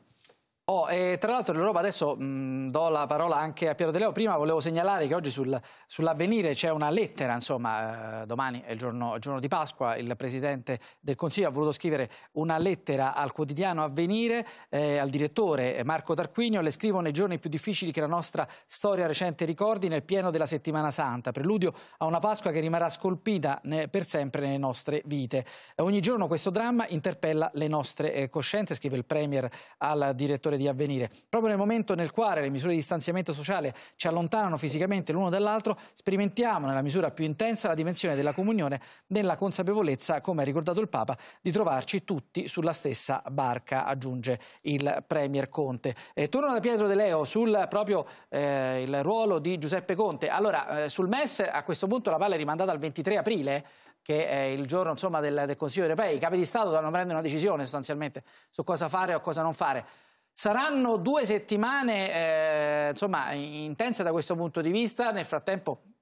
tra l'altro l'Europa, adesso do la parola anche a Piero De Leo. Prima volevo segnalare che oggi sull'Avvenire c'è una lettera, insomma, domani è il giorno di Pasqua, il Presidente del Consiglio ha voluto scrivere una lettera al quotidiano Avvenire, al direttore Marco Tarquinio. Le scrivo nei giorni più difficili che la nostra storia recente ricordi, nel pieno della Settimana Santa, preludio a una Pasqua che rimarrà scolpita per sempre nelle nostre vite. Ogni giorno questo dramma interpella le nostre coscienze, scrive il Premier al direttore di Avvenire. Proprio nel momento nel quale le misure di distanziamento sociale ci allontanano fisicamente l'uno dall'altro, sperimentiamo nella misura più intensa la dimensione della comunione, nella consapevolezza, come ha ricordato il Papa, di trovarci tutti sulla stessa barca, aggiunge il Premier Conte. Torno da Pietro De Leo sul proprio il ruolo di Giuseppe Conte. Allora, sul MES a questo punto la palla è rimandata al 23 aprile, che è il giorno, insomma, del Consiglio europeo. I capi di Stato dovranno prendere una decisione sostanzialmente su cosa fare o cosa non fare. Saranno 2 settimane insomma, intense da questo punto di vista. Nel frattempo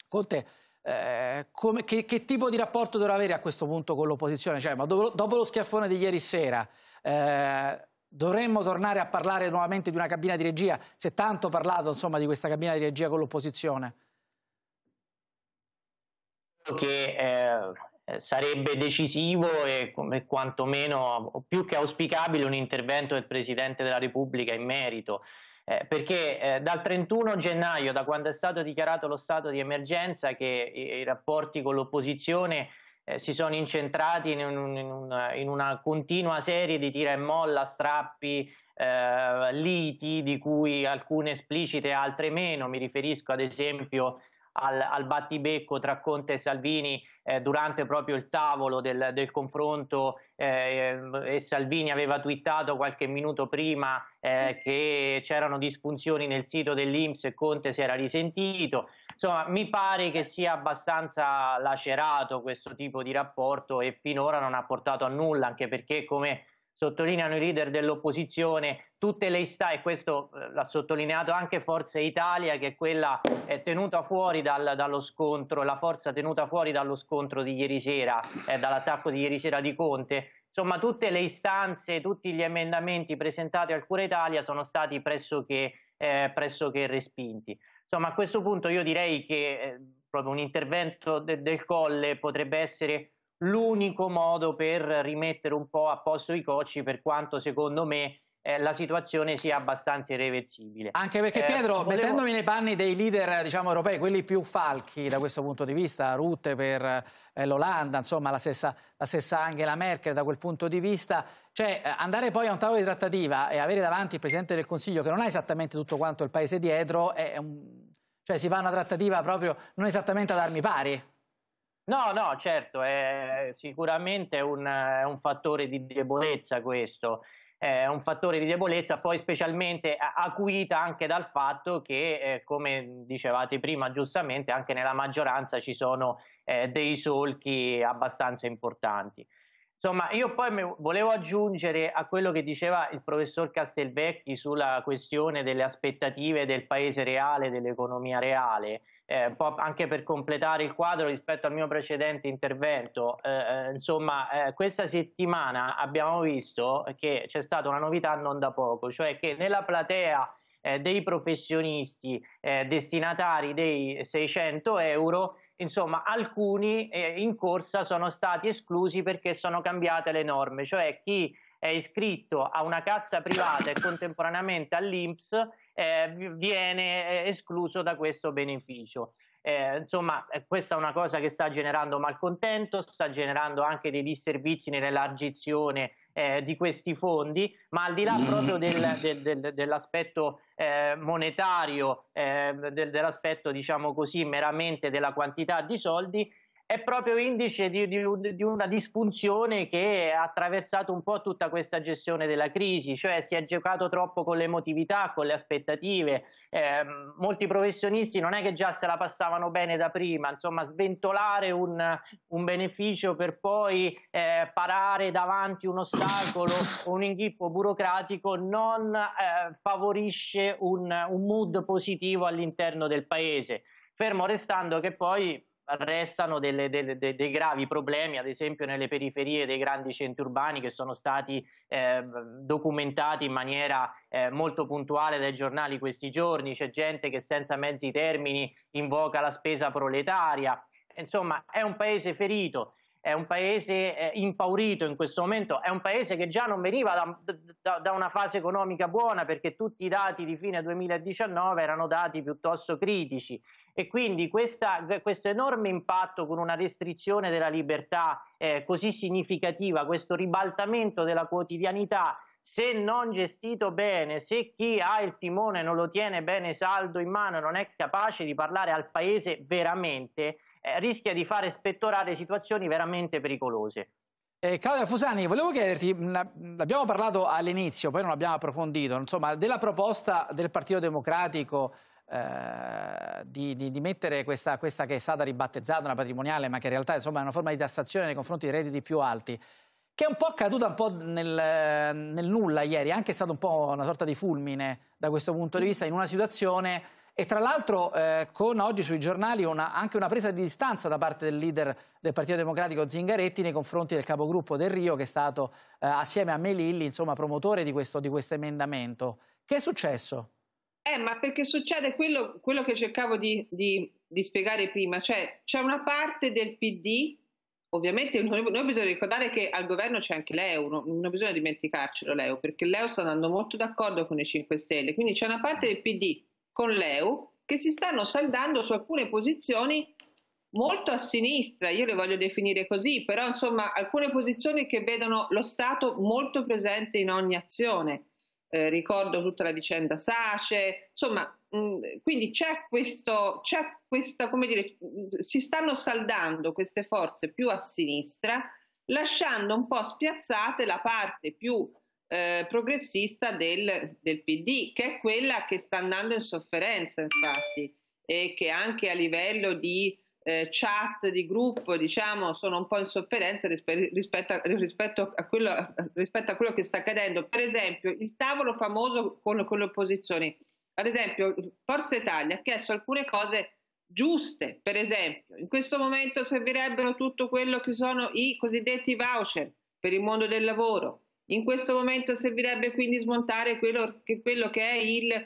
Conte, che tipo di rapporto dovrà avere a questo punto con l'opposizione? Cioè, ma dopo lo schiaffone di ieri sera dovremmo tornare a parlare nuovamente di una cabina di regia? Si è tanto parlato, insomma, di questa cabina di regia con l'opposizione. Che sarebbe decisivo e quantomeno più che auspicabile un intervento del Presidente della Repubblica in merito. Perché dal 31 gennaio, da quando è stato dichiarato lo stato di emergenza, che i rapporti con l'opposizione si sono incentrati in una continua serie di tira e molla, strappi, liti, di cui alcune esplicite e altre meno. Mi riferisco ad esempio al battibecco tra Conte e Salvini durante proprio il tavolo del confronto, e Salvini aveva twittato qualche minuto prima che c'erano disfunzioni nel sito dell'INPS e Conte si era risentito. Insomma, mi pare che sia abbastanza lacerato questo tipo di rapporto e finora non ha portato a nulla, anche perché, come sottolineano i leader dell'opposizione, tutte le istanze, e questo l'ha sottolineato anche Forza Italia, che è quella tenuta fuori dallo scontro, la forza tenuta fuori dallo scontro di ieri sera, dall'attacco di ieri sera di Conte. Insomma, tutte le istanze, tutti gli emendamenti presentati al Cura Italia sono stati pressoché respinti. Insomma, a questo punto io direi che proprio un intervento del Colle potrebbe essere l'unico modo per rimettere un po' a posto i cocci, per quanto secondo me la situazione sia abbastanza irreversibile. Anche perché Pietro, mettendomi nei panni dei leader, diciamo, europei, quelli più falchi da questo punto di vista, Rutte per l'Olanda, insomma la stessa Angela Merkel da quel punto di vista, cioè andare poi a un tavolo di trattativa e avere davanti il Presidente del Consiglio che non ha esattamente tutto quanto il Paese dietro, cioè si fa una trattativa proprio non esattamente ad armi pari. No, no, certo, sicuramente è un fattore di debolezza questo. È un fattore di debolezza poi specialmente acuita anche dal fatto che, come dicevate prima giustamente, anche nella maggioranza ci sono dei solchi abbastanza importanti. Insomma, io poi volevo aggiungere a quello che diceva il professor Castelvecchi sulla questione delle aspettative del paese reale, dell'economia reale, anche per completare il quadro rispetto al mio precedente intervento. Questa settimana abbiamo visto che c'è stata una novità non da poco, cioè che nella platea dei professionisti destinatari dei 600 euro, insomma, alcuni in corsa sono stati esclusi perché sono cambiate le norme, cioè chi è iscritto a una cassa privata e contemporaneamente all'INPS viene escluso da questo beneficio. Questa è una cosa che sta generando malcontento, sta generando anche dei disservizi nell'elargizione di questi fondi, ma al di là proprio dell'aspetto monetario, dell'aspetto, diciamo così, meramente della quantità di soldi, è proprio indice di una disfunzione che ha attraversato un po' tutta questa gestione della crisi, cioè si è giocato troppo con l'emotività, con le aspettative. Molti professionisti non è che già se la passavano bene da prima, insomma, sventolare un beneficio per poi parare davanti un ostacolo, un inghippo burocratico non favorisce un mood positivo all'interno del paese, fermo restando che poi restano dei gravi problemi, ad esempio nelle periferie dei grandi centri urbani, che sono stati documentati in maniera molto puntuale dai giornali questi giorni. C'è gente che senza mezzi termini invoca la spesa proletaria. Insomma, è un paese ferito, è un paese impaurito in questo momento, è un paese che già non veniva da una fase economica buona, perché tutti i dati di fine 2019 erano dati piuttosto critici, e quindi questo enorme impatto con una restrizione della libertà così significativa, questo ribaltamento della quotidianità, se non gestito bene, se chi ha il timone non lo tiene bene saldo in mano e non è capace di parlare al paese veramente, rischia di fare spettorare situazioni veramente pericolose. Claudia Fusani, volevo chiederti, abbiamo parlato all'inizio, poi non abbiamo approfondito, insomma, della proposta del Partito Democratico di mettere questa che è stata ribattezzata una patrimoniale, ma che in realtà, insomma, è una forma di tassazione nei confronti dei redditi più alti, che è un po' caduta un po' nel nulla ieri, è anche stato un po' una sorta di fulmine da questo punto di vista, in una situazione E tra l'altro con oggi sui giornali anche una presa di distanza da parte del leader del Partito Democratico Zingaretti nei confronti del capogruppo Del Rio, che è stato assieme a Melilli, insomma, promotore di questo emendamento. Che è successo? Ma perché succede quello che cercavo di spiegare prima, cioè c'è una parte del PD, ovviamente noi bisogna ricordare che al governo c'è anche l'EU, non bisogna dimenticarcelo l'EU, perché l'EU sta andando molto d'accordo con i 5 Stelle, quindi c'è una parte del PD con l'EU che si stanno saldando su alcune posizioni molto a sinistra, io le voglio definire così, però insomma alcune posizioni che vedono lo Stato molto presente in ogni azione. Ricordo tutta la vicenda Sace, insomma, quindi c'è questa, come dire, si stanno saldando queste forze più a sinistra, lasciando un po' spiazzate la parte più progressista del PD, che è quella che sta andando in sofferenza, infatti, e che anche a livello di chat di gruppo, diciamo, sono un po' in sofferenza rispetto a quello che sta accadendo. Per esempio, il tavolo famoso con le opposizioni. Ad esempio, Forza Italia ha chiesto alcune cose giuste, per esempio, in questo momento servirebbero tutto quello che sono i cosiddetti voucher per il mondo del lavoro. In questo momento servirebbe quindi smontare quello che è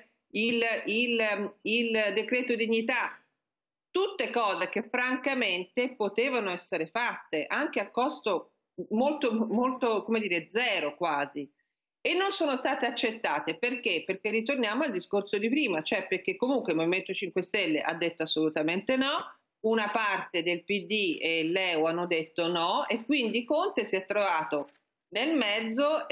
il decreto dignità. Tutte cose che francamente potevano essere fatte anche a costo molto, come dire, zero quasi, e non sono state accettate. Perché? Perché ritorniamo al discorso di prima, cioè perché comunque il Movimento 5 Stelle ha detto assolutamente no, una parte del PD e l'EU hanno detto no, e quindi Conte si è trovato nel mezzo,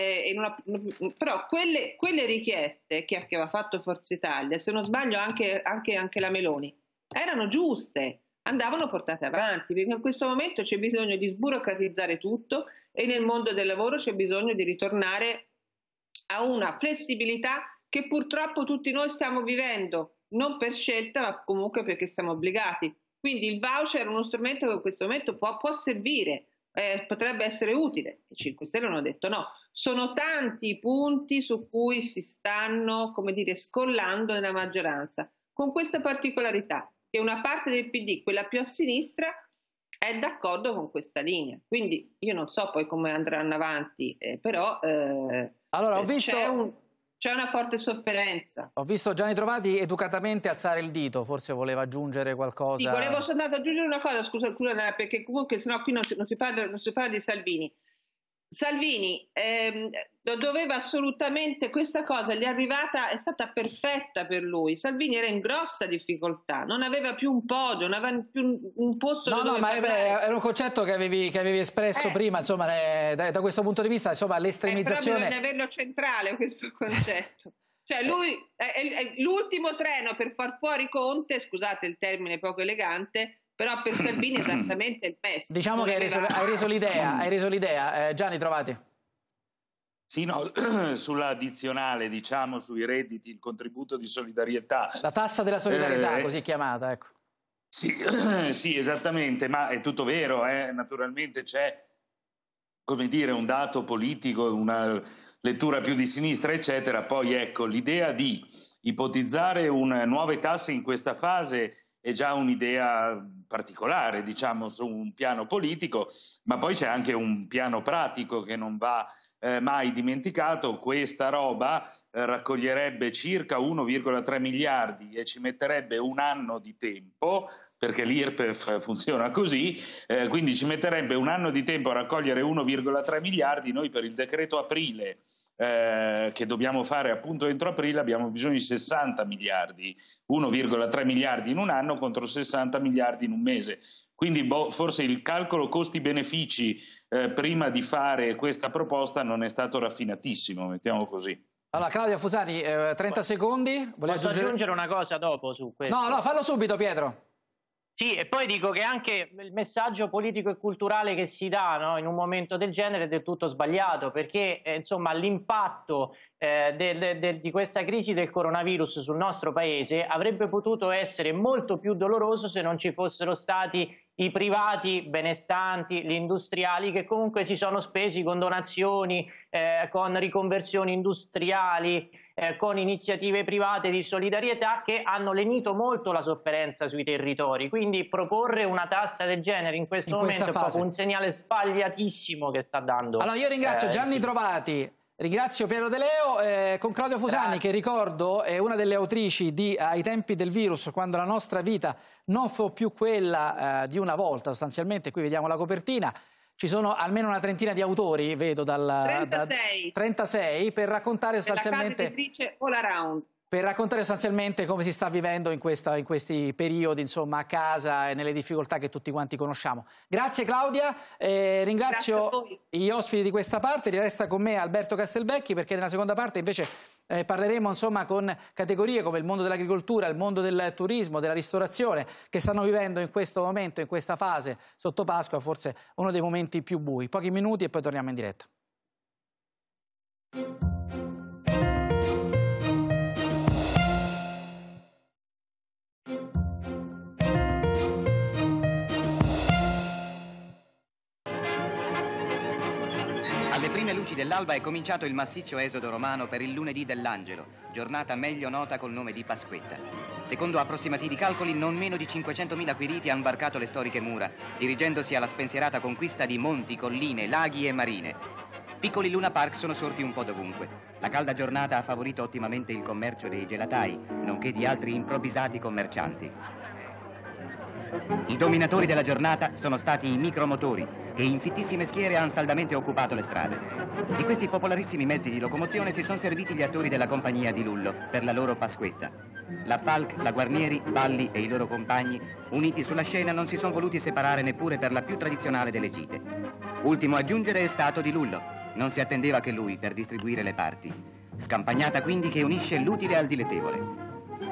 però quelle richieste che aveva fatto Forza Italia, se non sbaglio anche la Meloni, erano giuste, andavano portate avanti, perché in questo momento c'è bisogno di sburocratizzare tutto e nel mondo del lavoro c'è bisogno di ritornare a una flessibilità che purtroppo tutti noi stiamo vivendo, non per scelta ma comunque perché siamo obbligati. Quindi il voucher è uno strumento che in questo momento può servire, potrebbe essere utile. I 5 Stelle hanno detto no. Sono tanti i punti su cui si stanno, come dire, scollando nella maggioranza, con questa particolarità, che una parte del PD, quella più a sinistra, è d'accordo con questa linea. Quindi io non so poi come andranno avanti, però allora, ho visto... c'è una forte sofferenza. Ho visto Gianni Trovati educatamente alzare il dito, forse voleva aggiungere qualcosa. Sì, volevo soltanto aggiungere una cosa, scusa, perché comunque sennò qui non si parla di Salvini. Salvini doveva assolutamente, questa cosa gli è arrivata, è stata perfetta per lui. Salvini era in grossa difficoltà, non aveva più un podio, non aveva più un posto dove parlare. Era un concetto che avevi espresso prima, insomma, da questo punto di vista, insomma, l'estremizzazione. Però bisogna averlo centrale questo concetto. Cioè lui è l'ultimo treno per far fuori Conte, scusate il termine poco elegante, però per Salvini è esattamente il PES. Diciamo che hai reso l'idea. Gianni Trovati. Sì, no, sulla addizionale, diciamo, sui redditi, il contributo di solidarietà. La tassa della solidarietà, così chiamata, ecco. Sì, esattamente, ma è tutto vero, naturalmente c'è, come dire, un dato politico, una lettura più di sinistra, eccetera. Poi ecco, l'idea di ipotizzare nuove tasse in questa fase è già un'idea particolare, diciamo, su un piano politico, ma poi c'è anche un piano pratico che non va mai dimenticato. Questa roba raccoglierebbe circa 1,3 miliardi e ci metterebbe un anno di tempo, perché l'IRPEF funziona così, quindi ci metterebbe un anno di tempo a raccogliere 1,3 miliardi. Noi per il decreto aprile che dobbiamo fare appunto entro aprile abbiamo bisogno di 60 miliardi, 1,3 miliardi in un anno contro 60 miliardi in un mese. Quindi forse il calcolo costi-benefici prima di fare questa proposta non è stato raffinatissimo, mettiamo così. Allora Claudia Fusani, 30 secondi. Posso aggiungere una cosa dopo su questo? No, fallo subito Pietro. Sì, e poi dico che anche il messaggio politico e culturale che si dà, no, in un momento del genere è del tutto sbagliato, perché insomma l'impatto di questa crisi del coronavirus sul nostro paese avrebbe potuto essere molto più doloroso se non ci fossero stati i privati benestanti, gli industriali che comunque si sono spesi con donazioni, con riconversioni industriali, con iniziative private di solidarietà che hanno lenito molto la sofferenza sui territori. Quindi proporre una tassa del genere in questo momento è proprio un segnale sbagliatissimo che sta dando. Allora io ringrazio Gianni Trovati. Ringrazio Piero De Leo, con Claudia Fusani, che ricordo è una delle autrici di Ai tempi del virus, quando la nostra vita non fu più quella di una volta, sostanzialmente. Qui vediamo la copertina. Ci sono almeno una trentina di autori, vedo, 36 per raccontare sostanzialmente... La casa editrice All Around. Per raccontare sostanzialmente come si sta vivendo in questi periodi, insomma, a casa e nelle difficoltà che tutti quanti conosciamo. Grazie Claudia, ringrazio gli ospiti di questa parte, resta con me Alberto Castelvecchi, perché nella seconda parte invece parleremo, insomma, con categorie come il mondo dell'agricoltura, il mondo del turismo, della ristorazione, che stanno vivendo in questo momento, in questa fase, sotto Pasqua, forse uno dei momenti più bui. Pochi minuti e poi torniamo in diretta. Alle prime luci dell'alba è cominciato il massiccio esodo romano per il lunedì dell'Angelo, giornata meglio nota col nome di Pasquetta. Secondo approssimativi calcoli, non meno di 500.000 quiriti hanno varcato le storiche mura, dirigendosi alla spensierata conquista di monti, colline, laghi e marine. Piccoli Luna Park sono sorti un po' dovunque. La calda giornata ha favorito ottimamente il commercio dei gelatai, nonché di altri improvvisati commercianti. I dominatori della giornata sono stati i micromotori, che in fittissime schiere hanno saldamente occupato le strade. Di questi popolarissimi mezzi di locomozione si sono serviti gli attori della compagnia di Lullo per la loro Pasquetta. La Falk, la Guarnieri, Balli e i loro compagni, uniti sulla scena, non si sono voluti separare neppure per la più tradizionale delle gite. Ultimo a giungere è stato Di Lullo. Non si attendeva che lui per distribuire le parti. Scampagnata quindi che unisce l'utile al dilettevole.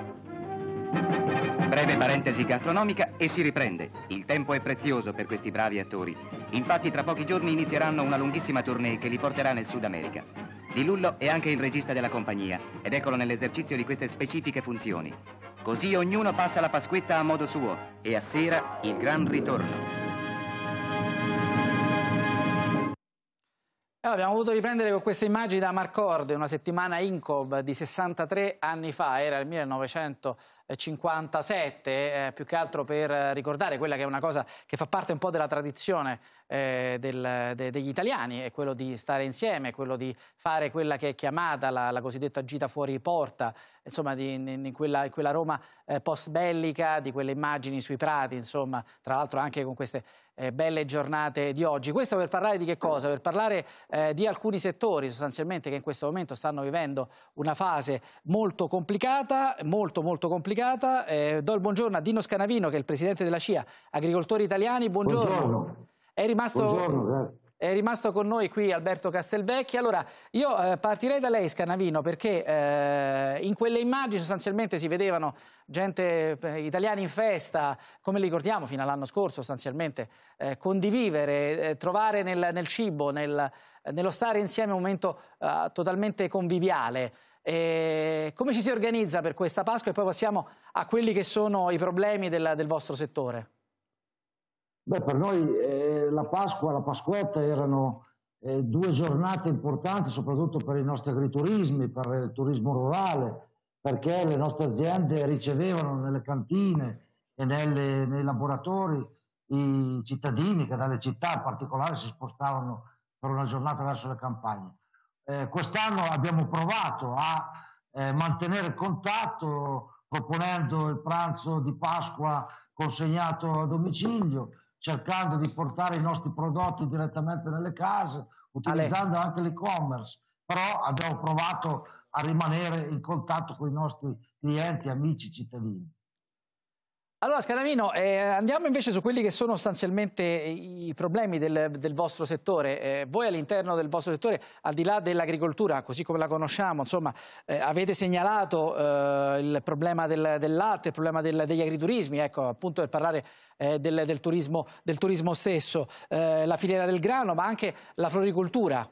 Breve parentesi gastronomica e si riprende. Il tempo è prezioso per questi bravi attori. Infatti tra pochi giorni inizieranno una lunghissima tournée che li porterà nel Sud America. Di Lullo è anche il regista della compagnia ed eccolo nell'esercizio di queste specifiche funzioni. Così ognuno passa la Pasquetta a modo suo e a sera il gran ritorno. Abbiamo voluto riprendere con queste immagini da Marcorde, una settimana Incov di 63 anni fa, era il 1957, più che altro per ricordare quella che è una cosa che fa parte un po' della tradizione degli italiani, è quello di stare insieme, quello di fare quella che è chiamata la cosiddetta gita fuori porta, insomma in quella Roma post bellica, di quelle immagini sui prati, insomma, tra l'altro anche con queste belle giornate di oggi. Questo per parlare di che cosa? Per parlare di alcuni settori sostanzialmente che in questo momento stanno vivendo una fase molto complicata, molto complicata. Do il buongiorno a Dino Scanavino, che è il presidente della CIA Agricoltori Italiani. Buongiorno. È rimasto con noi qui Alberto Castelvecchi. Allora, io partirei da lei, Scanavino, perché in quelle immagini sostanzialmente si vedevano italiani in festa, come li ricordiamo fino all'anno scorso sostanzialmente, condividere, trovare nel cibo, nello stare insieme un momento totalmente conviviale. Come ci si organizza per questa Pasqua? E poi passiamo a quelli che sono i problemi del vostro settore. Beh, per noi la Pasqua, la Pasquetta erano 2 giornate importanti, soprattutto per i nostri agriturismi, per il turismo rurale, perché le nostre aziende ricevevano nelle cantine e nei laboratori i cittadini che dalle città in particolare si spostavano per una giornata verso le campagne. Quest'anno abbiamo provato a mantenere il contatto proponendo il pranzo di Pasqua consegnato a domicilio, cercando di portare i nostri prodotti direttamente nelle case, utilizzando anche l'e-commerce, però abbiamo provato a rimanere in contatto con i nostri clienti, amici, cittadini. Allora Scanavino, andiamo invece su quelli che sono sostanzialmente i problemi del vostro settore. Voi all'interno del vostro settore, al di là dell'agricoltura, così come la conosciamo, insomma, avete segnalato il problema del latte, il problema degli agriturismi, ecco, appunto per parlare del turismo stesso, la filiera del grano, ma anche la floricoltura.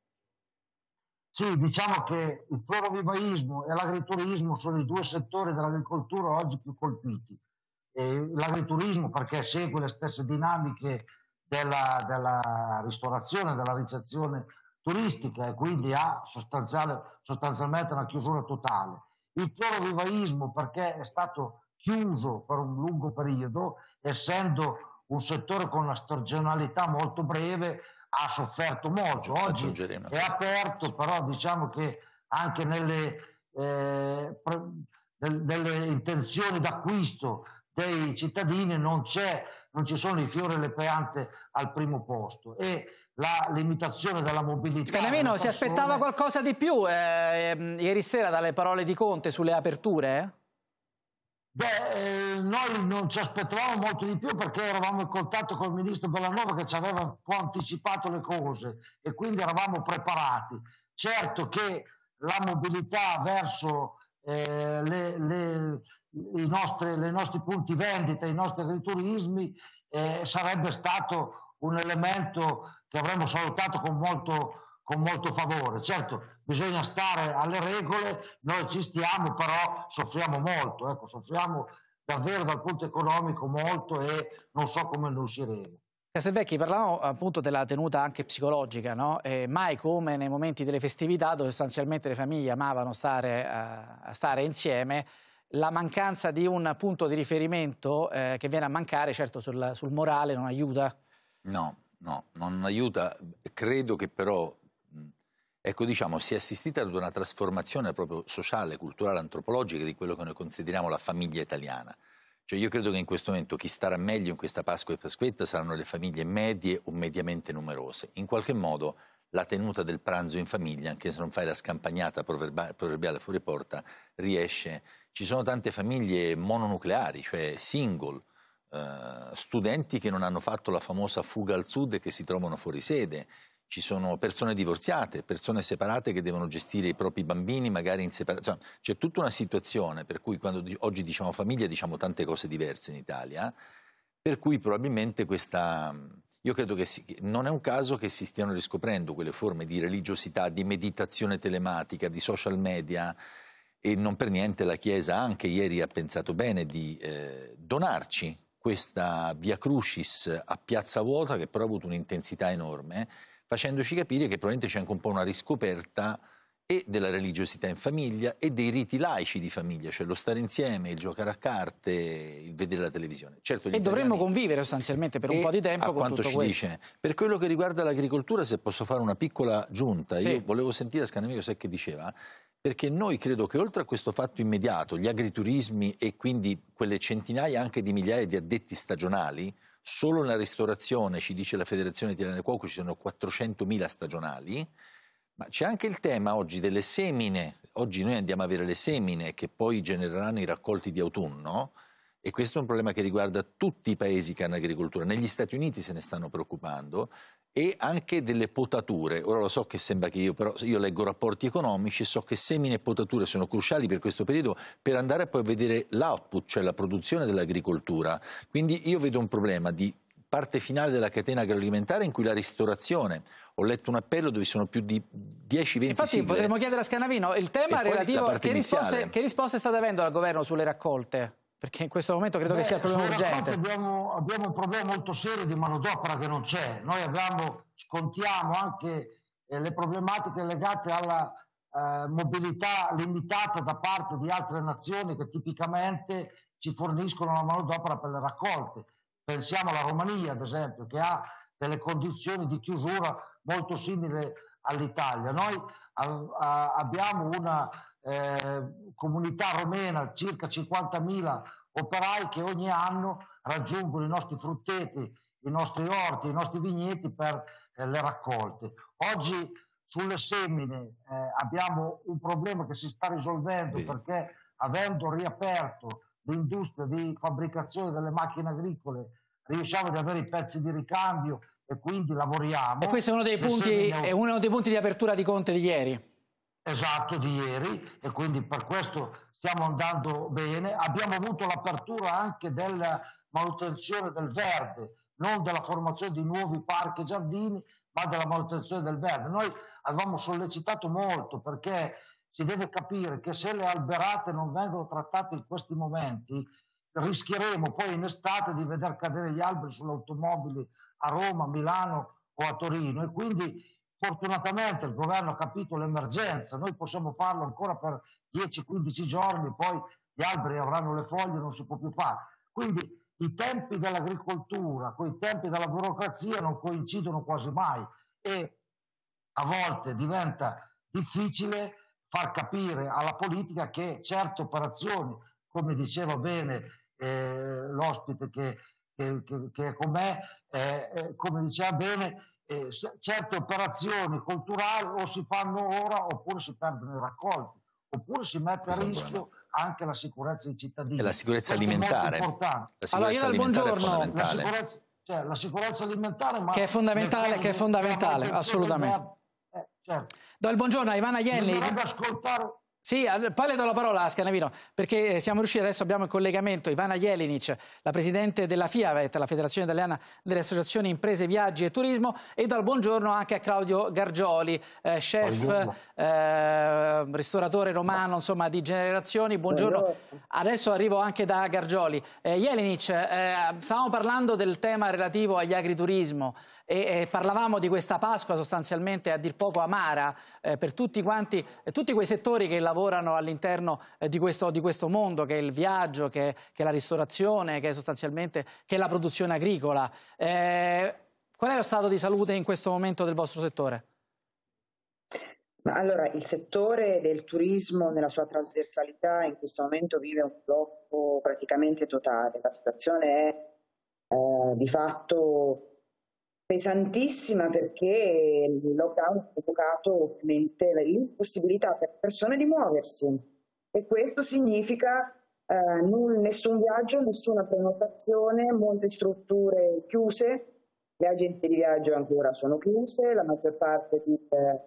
Sì, diciamo che il florovivaismo e l'agriturismo sono i 2 settori dell'agricoltura oggi più colpiti. l'agriturismo perché segue le stesse dinamiche della ristorazione, della ricezione turistica e quindi ha sostanzialmente una chiusura totale. Il florovivaismo perché è stato chiuso per un lungo periodo, essendo un settore con una stagionalità molto breve, ha sofferto molto. Oggi è aperto, però diciamo che anche nelle intenzioni d'acquisto dei cittadini non ci sono i fiori e le piante al primo posto e la limitazione della mobilità. Scanavino, si aspettava qualcosa di più ieri sera dalle parole di Conte sulle aperture? Noi non ci aspettavamo molto di più perché eravamo in contatto con il ministro Bellanova che ci aveva un po' anticipato le cose e quindi eravamo preparati. Certo che la mobilità verso i nostri punti vendita, i nostri agriturismi sarebbe stato un elemento che avremmo salutato con molto favore. Certo, bisogna stare alle regole, noi ci stiamo, però soffriamo molto, ecco, soffriamo davvero dal punto economico molto e non so come ne usciremo. Castelvecchi, parlavamo appunto della tenuta anche psicologica, no? Mai come nei momenti delle festività dove sostanzialmente le famiglie amavano stare insieme, la mancanza di un punto di riferimento che viene a mancare, certo sul morale non aiuta? No, non aiuta. Credo che però, ecco, diciamo, si è assistita ad una trasformazione proprio sociale, culturale, antropologica di quello che noi consideriamo la famiglia italiana. Cioè io credo che in questo momento chi starà meglio in questa Pasqua e Pasquetta saranno le famiglie medie o mediamente numerose. In qualche modo la tenuta del pranzo in famiglia, anche se non fai la scampagnata proverbiale fuori porta, riesce. Ci sono tante famiglie mononucleari, cioè single, studenti che non hanno fatto la famosa fuga al sud e che si trovano fuori sede. Ci sono persone divorziate, persone separate che devono gestire i propri bambini magari in separazione. C'è tutta una situazione per cui quando oggi diciamo famiglia diciamo tante cose diverse in Italia, per cui probabilmente io credo che non è un caso che si stiano riscoprendo quelle forme di religiosità, di meditazione telematica, di social media e non per niente la Chiesa anche ieri ha pensato bene di donarci questa Via Crucis a piazza vuota che però ha avuto un'intensità enorme, facendoci capire che probabilmente c'è anche un po' una riscoperta e della religiosità in famiglia e dei riti laici di famiglia, cioè lo stare insieme, il giocare a carte, il vedere la televisione. Certo, e dovremmo convivere sostanzialmente per un po' di tempo con tutto questo. Dice, per quello che riguarda l'agricoltura, se posso fare una piccola giunta, sì. Io volevo sentire Scanavino sai che diceva, perché noi credo che oltre a questo fatto immediato, gli agriturismi e quindi quelle centinaia anche di migliaia di addetti stagionali, solo nella ristorazione, ci dice la Federazione Italiana del Cuoco, ci sono 400.000 stagionali, ma c'è anche il tema oggi delle semine. Oggi noi andiamo a avere le semine che poi genereranno i raccolti di autunno e questo è un problema che riguarda tutti i paesi che hanno agricoltura. Negli Stati Uniti se ne stanno preoccupando e anche delle potature. Ora lo so che sembra che io leggo rapporti economici, so che semine e potature sono cruciali per questo periodo per andare poi a vedere l'output, cioè la produzione dell'agricoltura. Quindi io vedo un problema di parte finale della catena agroalimentare in cui la ristorazione, ho letto un appello dove sono più di 10-20 Infatti sigle. potremmo chiedere a Scanavino, il tema relativo, che risposte state avendo dal governo sulle raccolte? Perché in questo momento credo che sia il problema urgente. Abbiamo un problema molto serio di manodopera che non c'è. Noi scontiamo anche le problematiche legate alla mobilità limitata da parte di altre nazioni che tipicamente ci forniscono la manodopera per le raccolte. Pensiamo alla Romania, ad esempio, che ha delle condizioni di chiusura molto simili all'Italia. Noi abbiamo una comunità romena, circa 50.000 operai che ogni anno raggiungono i nostri frutteti, i nostri orti, i nostri vigneti per le raccolte. Oggi sulle semine abbiamo un problema che si sta risolvendo perché avendo riaperto l'industria di fabbricazione delle macchine agricole riusciamo ad avere i pezzi di ricambio e quindi lavoriamo. E questo è uno dei punti di apertura di Conte di ieri. Esatto, di ieri, e quindi per questo stiamo andando bene. Abbiamo avuto l'apertura anche della manutenzione del verde, non della formazione di nuovi parchi e giardini, ma della manutenzione del verde. Noi avevamo sollecitato molto perché si deve capire che se le alberate non vengono trattate in questi momenti, rischieremo poi in estate di veder cadere gli alberi sulle automobili a Roma, Milano o a Torino, e quindi fortunatamente il governo ha capito l'emergenza. Noi possiamo farlo ancora per 10-15 giorni, poi gli alberi avranno le foglie, non si può più fare. Quindi i tempi dell'agricoltura con i tempi della burocrazia non coincidono quasi mai, e a volte diventa difficile far capire alla politica che certe operazioni, come diceva bene l'ospite che è con me, come diceva bene, certe operazioni culturali o si fanno ora oppure si perdono i raccolti, oppure si mette a rischio anche la sicurezza dei cittadini. E la sicurezza alimentare. La sicurezza allora io dal buongiorno, la sicurezza alimentare, ma che è fondamentale, assolutamente. Certo. Do il buongiorno a Ivana Jelenic. Bisognerebbe ascoltare. Sì, poi le do la parola a Scanavino, perché siamo riusciti, adesso abbiamo in collegamento Ivana Jelenic, la presidente della FIAVET, la Federazione Italiana delle Associazioni Imprese, Viaggi e Turismo, e do il buongiorno anche a Claudio Gargioli, chef, ristoratore romano, insomma, di generazioni. Buongiorno. Adesso arrivo anche da Gargioli. Jelenic, stavamo parlando del tema relativo agli agriturismo. E parlavamo di questa Pasqua sostanzialmente a dir poco amara per tutti quei settori che lavorano all'interno di questo mondo, che è il viaggio, che è la ristorazione, che è sostanzialmente che è la produzione agricola. Qual è lo stato di salute in questo momento del vostro settore? Allora, il settore del turismo nella sua trasversalità in questo momento vive un blocco praticamente totale. La situazione è di fatto pesantissima, perché il lockdown ha provocato ovviamente l'impossibilità per persone di muoversi, e questo significa nessun viaggio, nessuna prenotazione, molte strutture chiuse, le agenzie di viaggio ancora sono chiuse, la maggior parte di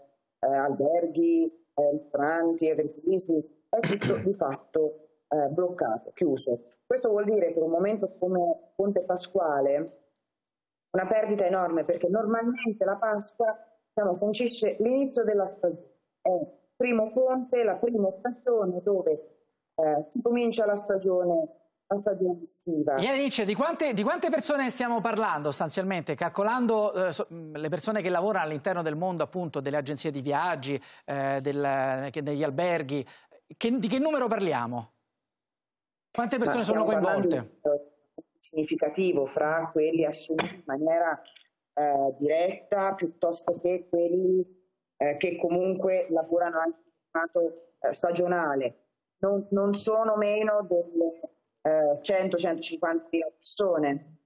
alberghi, ristoranti, agriturismi è tutto di fatto bloccato, chiuso. Questo vuol dire per un momento come Ponte Pasquale una perdita enorme, perché normalmente la Pasqua sancisce l'inizio della stagione, è il primo ponte, la prima occasione dove si comincia la stagione estiva. Jelenic, di quante persone stiamo parlando sostanzialmente, calcolando le persone che lavorano all'interno del mondo appunto delle agenzie di viaggi, degli alberghi, di che numero parliamo? Quante persone sono coinvolte? Significativo fra quelli assunti in maniera diretta piuttosto che quelli che comunque lavorano anche in formato stagionale. Non sono meno delle 100-150 persone.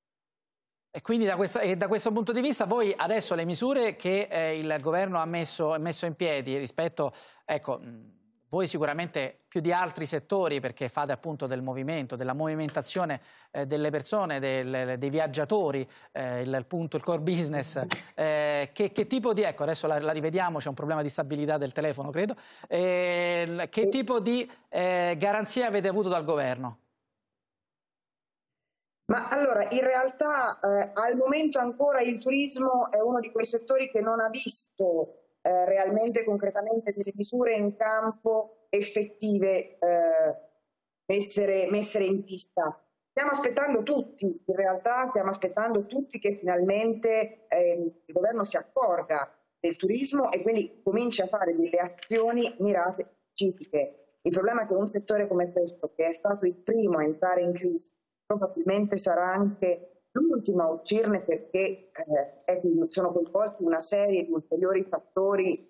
E quindi da questo punto di vista voi adesso le misure che il governo ha messo in piedi rispetto, ecco, voi sicuramente più di altri settori, perché fate appunto del movimento, della movimentazione delle persone, dei viaggiatori, il core business, che tipo di, ecco adesso la rivediamo, c'è un problema di stabilità del telefono credo, che tipo di garanzie avete avuto dal governo? Ma allora, in realtà al momento ancora il turismo è uno di quei settori che non ha visto realmente concretamente delle misure in campo effettive messere in pista. Stiamo aspettando tutti, in realtà stiamo aspettando tutti che finalmente il governo si accorga del turismo e quindi cominci a fare delle azioni mirate specifiche. Il problema è che un settore come questo, che è stato il primo a entrare in crisi, probabilmente sarà anche l'ultima a uscirne, perché sono coinvolti una serie di ulteriori fattori.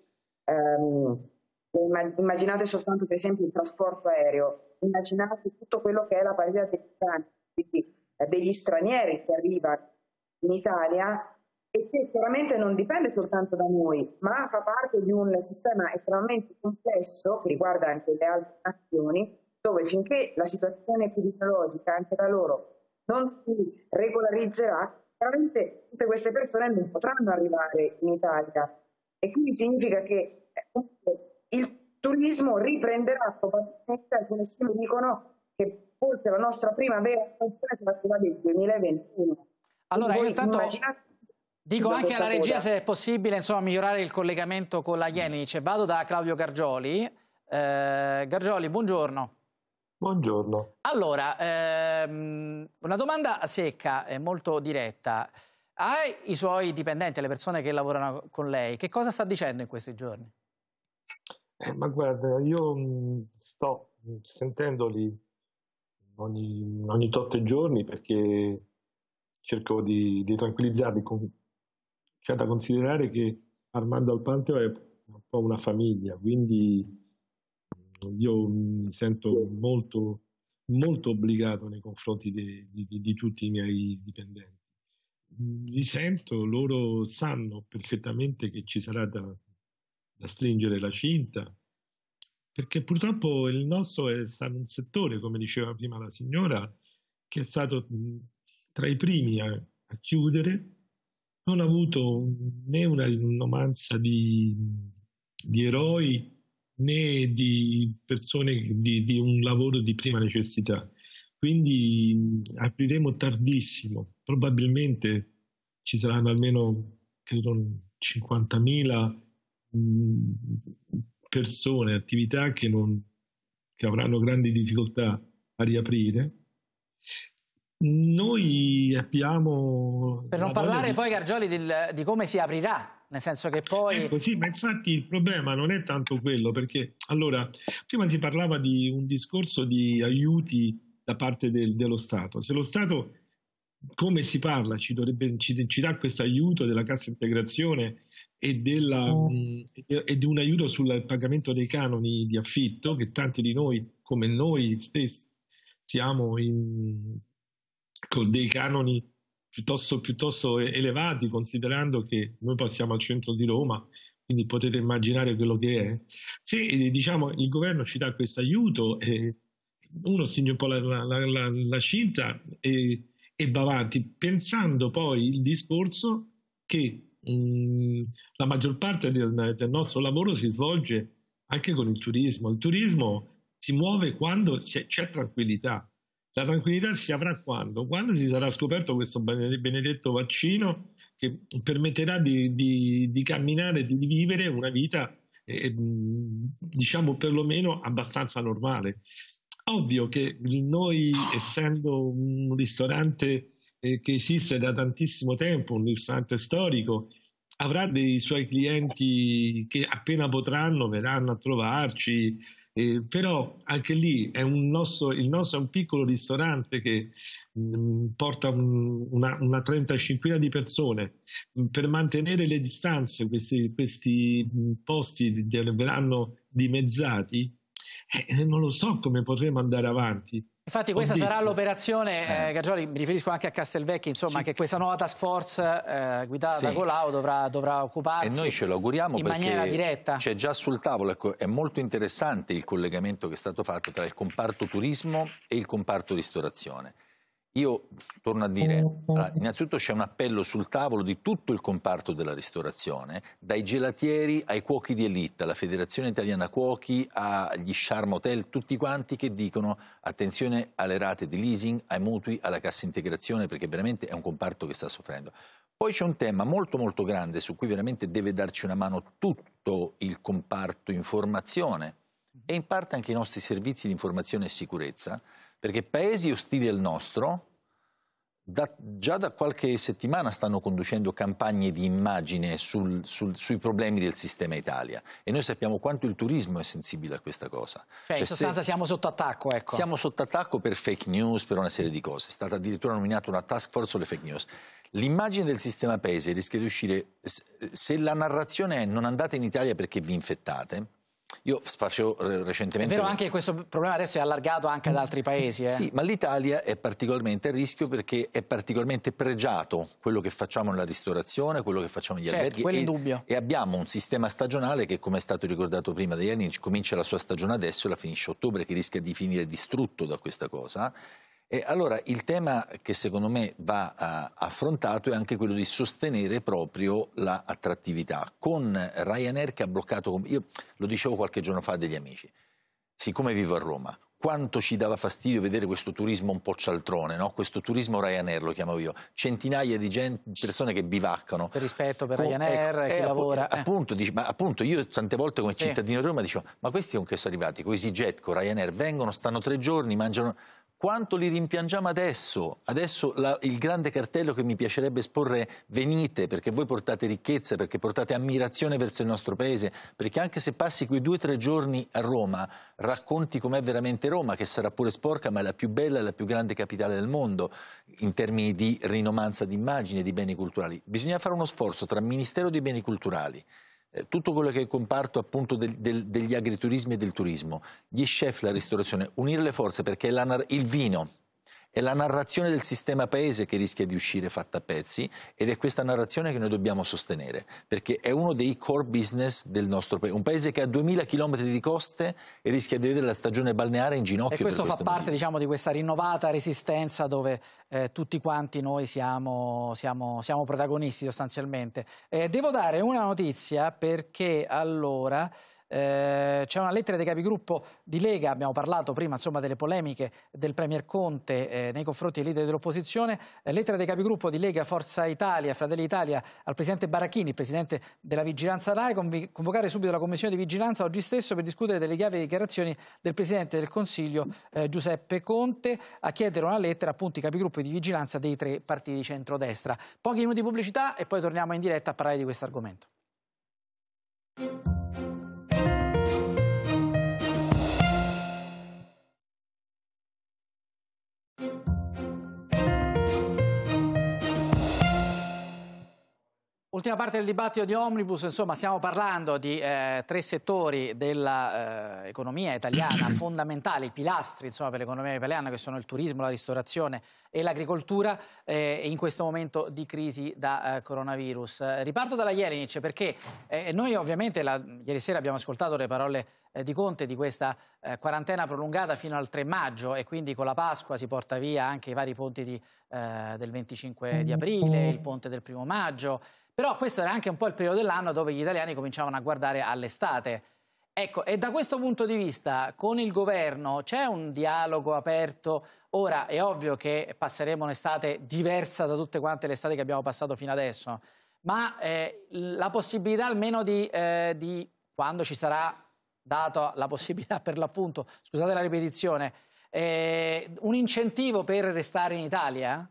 Immaginate soltanto per esempio il trasporto aereo, immaginate tutto quello che è la parità dei migranti, quindi degli stranieri che arrivano in Italia, e che chiaramente non dipende soltanto da noi, ma fa parte di un sistema estremamente complesso che riguarda anche le altre nazioni, dove finché la situazione epidemiologica anche da loro non si regolarizzerà, chiaramente tutte queste persone non potranno arrivare in Italia, e quindi significa che il turismo riprenderà probabilmente, alcune stime dicono che forse la nostra prima vera stagione sarà quella del 2021. Allora io intanto dico anche alla regia se è possibile insomma migliorare il collegamento con la Jelenic. Vado da Claudio Gargioli. Gargioli, buongiorno. Buongiorno. Allora, una domanda secca e molto diretta. Ai suoi dipendenti, le persone che lavorano con lei, che cosa sta dicendo in questi giorni? Ma guarda, io sto sentendoli ogni 8 giorni perché cerco di tranquillizzarli. C'è da considerare che Armando Alpanteo è un po' una famiglia, quindi io mi sento molto, molto obbligato nei confronti di tutti i miei dipendenti. Li sento, loro sanno perfettamente che ci sarà da stringere la cinta, perché purtroppo il nostro è stato un settore, come diceva prima la signora, che è stato tra i primi a chiudere, non ha avuto né una rinomanza di eroi né di persone di un lavoro di prima necessità. Quindi apriremo tardissimo, probabilmente ci saranno almeno, credo, 50.000 persone, attività che avranno grandi difficoltà a riaprire. Noi abbiamo... Per non parlare poi, Gargioli, di come si aprirà, nel senso che poi... Ecco, sì, ma infatti il problema non è tanto quello, perché allora, prima si parlava di un discorso di aiuti da parte dello Stato. Se lo Stato, come si parla, ci dà questo aiuto della cassa integrazione e di un aiuto sul pagamento dei canoni di affitto, che tanti di noi, come noi stessi, siamo con dei canoni piuttosto elevati, considerando che noi passiamo al centro di Roma, quindi potete immaginare quello che è. Se diciamo il governo ci dà questo aiuto, uno stringe un po' la cinta e va avanti, pensando poi il discorso che la maggior parte del nostro lavoro si svolge anche con il turismo. Il turismo si muove quando c'è tranquillità. La tranquillità si avrà quando si sarà scoperto questo benedetto vaccino che permetterà di camminare, di vivere una vita, diciamo perlomeno abbastanza normale. Ovvio che noi, essendo un ristorante che esiste da tantissimo tempo, un ristorante storico, avrà dei suoi clienti che appena potranno verranno a trovarci, però anche lì il nostro è un piccolo ristorante che porta una 35 di persone. Per mantenere le distanze questi posti verranno dimezzati. Non lo so come potremo andare avanti. Infatti questa sarà l'operazione, Gargioli, mi riferisco anche a Castelvecchi, insomma, sì, che questa nuova task force guidata da Colau dovrà occuparsi. E noi ce lo auguriamo in maniera diretta. C'è già sul tavolo, ecco, è molto interessante il collegamento che è stato fatto tra il comparto turismo e il comparto ristorazione. Io torno a dire, innanzitutto c'è un appello sul tavolo di tutto il comparto della ristorazione, dai gelatieri ai cuochi di elite, alla Federazione Italiana Cuochi, agli Charm Hotel, tutti quanti che dicono attenzione alle rate di leasing, ai mutui, alla cassa integrazione, perché veramente è un comparto che sta soffrendo. Poi c'è un tema molto molto grande su cui veramente deve darci una mano tutto il comparto informazione e in parte anche i nostri servizi di informazione e sicurezza, perché paesi ostili al nostro già da qualche settimana stanno conducendo campagne di immagine sui problemi del sistema Italia e noi sappiamo quanto il turismo è sensibile a questa cosa. Cioè in sostanza siamo sotto attacco, ecco. Siamo sotto attacco per fake news, per una serie di cose. È stata addirittura nominata una task force sulle fake news. L'immagine del sistema paese rischia di uscire, se la narrazione è non andate in Italia perché vi infettate. Io facevo recentemente... È vero anche che questo problema adesso è allargato anche ad altri paesi. Sì, ma l'Italia è particolarmente a rischio perché è particolarmente pregiato quello che facciamo nella ristorazione, quello che facciamo negli alberghi. Quello è indubbio. E abbiamo un sistema stagionale che, come è stato ricordato prima dagli anni, comincia la sua stagione adesso e la finisce a ottobre, che rischia di finire distrutto da questa cosa. E allora il tema che secondo me va affrontato è anche quello di sostenere proprio l'attrattività. Con Ryanair che ha bloccato, io lo dicevo qualche giorno fa a degli amici, siccome vivo a Roma, quanto ci dava fastidio vedere questo turismo un po' cialtrone, no? Questo turismo Ryanair lo chiamavo io, centinaia di persone che bivaccano. Per rispetto per Ryanair, chi lavora. Appunto, io tante volte come cittadino di Roma dicevo, ma questi con che sono arrivati? Con EasyJet, con Ryanair, vengono, stanno 3 giorni, mangiano... Quanto li rimpiangiamo adesso? Adesso il grande cartello che mi piacerebbe esporre: venite, perché voi portate ricchezza, perché portate ammirazione verso il nostro paese, perché anche se passi quei 2 o 3 giorni a Roma, racconti com'è veramente Roma, che sarà pure sporca, ma è la più bella e la più grande capitale del mondo, in termini di rinomanza d'immagine e di beni culturali. Bisogna fare uno sforzo tra Ministero dei Beni Culturali, tutto quello che è il comparto appunto degli agriturismi e del turismo, gli chef, la ristorazione, unire le forze, perché il vino è la narrazione del sistema paese che rischia di uscire fatta a pezzi, ed è questa narrazione che noi dobbiamo sostenere, perché è uno dei core business del nostro paese, un paese che ha 2000 km di coste e rischia di vedere la stagione balneare in ginocchio. E questo fa parte, diciamo, di questa rinnovata resistenza dove tutti quanti noi siamo protagonisti sostanzialmente. Devo dare una notizia, perché allora... c'è una lettera dei capigruppo di Lega, abbiamo parlato prima insomma delle polemiche del Premier Conte nei confronti dei leader dell'opposizione, lettera dei capigruppo di Lega, Forza Italia, Fratelli Italia al Presidente Barachini, Presidente della Vigilanza RAI, convocare subito la Commissione di Vigilanza oggi stesso per discutere delle chiave dichiarazioni del Presidente del Consiglio Giuseppe Conte, a chiedere una lettera appunto ai capigruppo di vigilanza dei 3 partiti di centrodestra. Pochi minuti di pubblicità e poi torniamo in diretta a parlare di questo argomento. Ultima parte del dibattito di Omnibus, insomma stiamo parlando di 3 settori dell'economia italiana fondamentali, pilastri insomma per l'economia italiana, che sono il turismo, la ristorazione e l'agricoltura, in questo momento di crisi da coronavirus. Riparto dalla Jelenic, perché noi ovviamente ieri sera abbiamo ascoltato le parole di Conte di questa quarantena prolungata fino al 3 maggio e quindi con la Pasqua si porta via anche i vari ponti del 25 di aprile, il ponte del 1° maggio. Però questo era anche un po' il periodo dell'anno dove gli italiani cominciavano a guardare all'estate. Ecco, e da questo punto di vista con il governo c'è un dialogo aperto? Ora è ovvio che passeremo un'estate diversa da tutte quante le estate che abbiamo passato fino adesso, ma la possibilità almeno di quando ci sarà data la possibilità, per l'appunto, scusate la ripetizione, un incentivo per restare in Italia?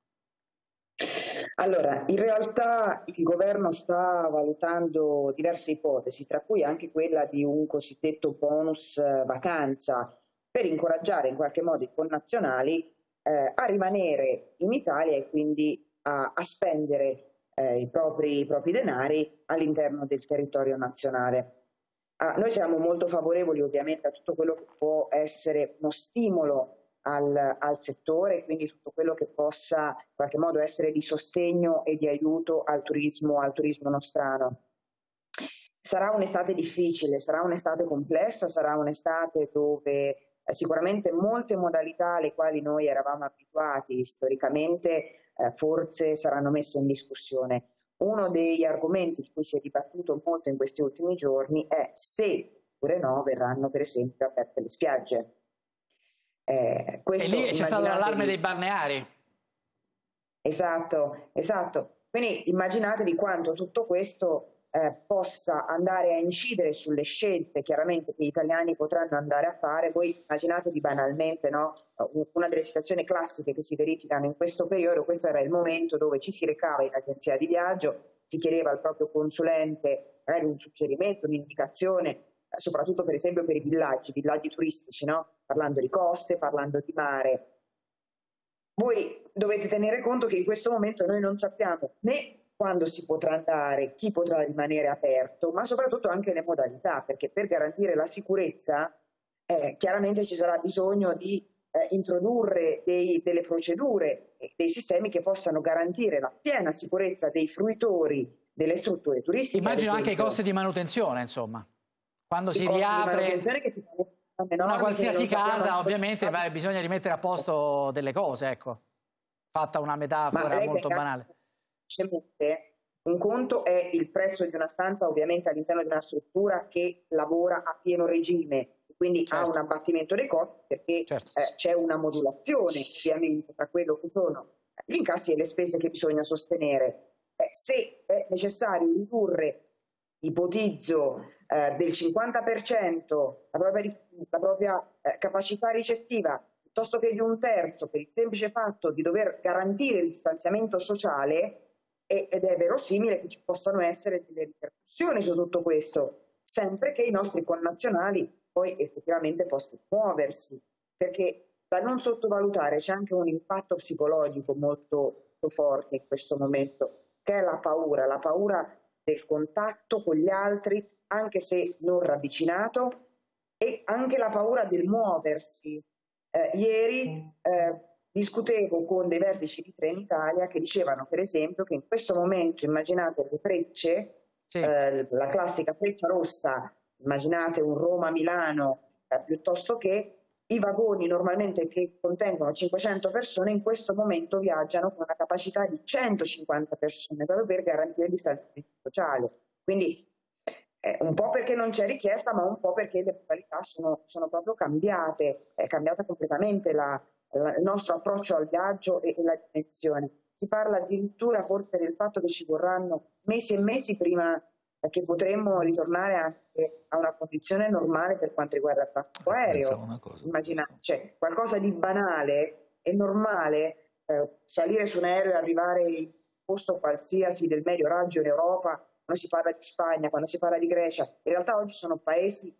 Allora, in realtà il governo sta valutando diverse ipotesi, tra cui anche quella di un cosiddetto bonus vacanza, per incoraggiare in qualche modo i connazionali a rimanere in Italia e quindi a spendere i propri denari all'interno del territorio nazionale. Noi siamo molto favorevoli ovviamente a tutto quello che può essere uno stimolo al settore, quindi tutto quello che possa in qualche modo essere di sostegno e di aiuto al turismo nostrano. Sarà un'estate difficile, sarà un'estate complessa, sarà un'estate dove sicuramente molte modalità alle quali noi eravamo abituati storicamente forse saranno messe in discussione. Uno degli argomenti di cui si è dibattuto molto in questi ultimi giorni è se oppure no verranno per esempio aperte le spiagge. E lì c'è stato l'allarme dei balneari. Esatto. Quindi immaginatevi quanto tutto questo possa andare a incidere sulle scelte chiaramente che gli italiani potranno andare a fare. Voi immaginatevi banalmente, no? Una delle situazioni classiche che si verificano in questo periodo, questo era il momento dove ci si recava in agenzia di viaggio, si chiedeva al proprio consulente magari un suggerimento, un'indicazione, soprattutto per esempio per i villaggi turistici, no? Parlando di coste, parlando di mare. Voi dovete tenere conto che in questo momento noi non sappiamo né quando si potrà andare, chi potrà rimanere aperto, ma soprattutto anche le modalità, perché per garantire la sicurezza chiaramente ci sarà bisogno di introdurre delle procedure, dei sistemi che possano garantire la piena sicurezza dei fruitori delle strutture turistiche. Immagino anche i costi di manutenzione, insomma. Quando si riapre una qualsiasi casa, ovviamente bisogna rimettere a posto delle cose, ecco. Fatta una metafora molto banale. Un conto è il prezzo di una stanza ovviamente all'interno di una struttura che lavora a pieno regime, quindi ha un abbattimento dei costi perché c'è una modulazione ovviamente tra quello che sono gli incassi e le spese che bisogna sostenere. Se è necessario ridurre, ipotizzo, del 50% la propria capacità ricettiva piuttosto che di un terzo per il semplice fatto di dover garantire il distanziamento sociale, ed è verosimile che ci possano essere delle ripercussioni su tutto questo, sempre che i nostri connazionali poi effettivamente possano muoversi, perché da non sottovalutare c'è anche un impatto psicologico molto forte in questo momento, che è la paura del contatto con gli altri, anche se non ravvicinato, e anche la paura del muoversi. Ieri discutevo con dei vertici di Trenitalia che dicevano, per esempio, che in questo momento, immaginate le frecce, la classica freccia rossa, immaginate un Roma-Milano, piuttosto che i vagoni normalmente che contengono 500 persone, in questo momento viaggiano con una capacità di 150 persone, proprio per garantire il distanziamento sociale. Quindi un po' perché non c'è richiesta, ma un po' perché le modalità sono proprio cambiate, è cambiata completamente il nostro approccio al viaggio e la dimensione. Si parla addirittura forse del fatto che ci vorranno mesi e mesi prima che potremmo ritornare anche a una condizione normale per quanto riguarda il traffico aereo. Immaginate, cioè, qualcosa di banale e normale, salire su un aereo e arrivare in posto qualsiasi del medio raggio in Europa, quando si parla di Spagna, quando si parla di Grecia, in realtà oggi sono paesi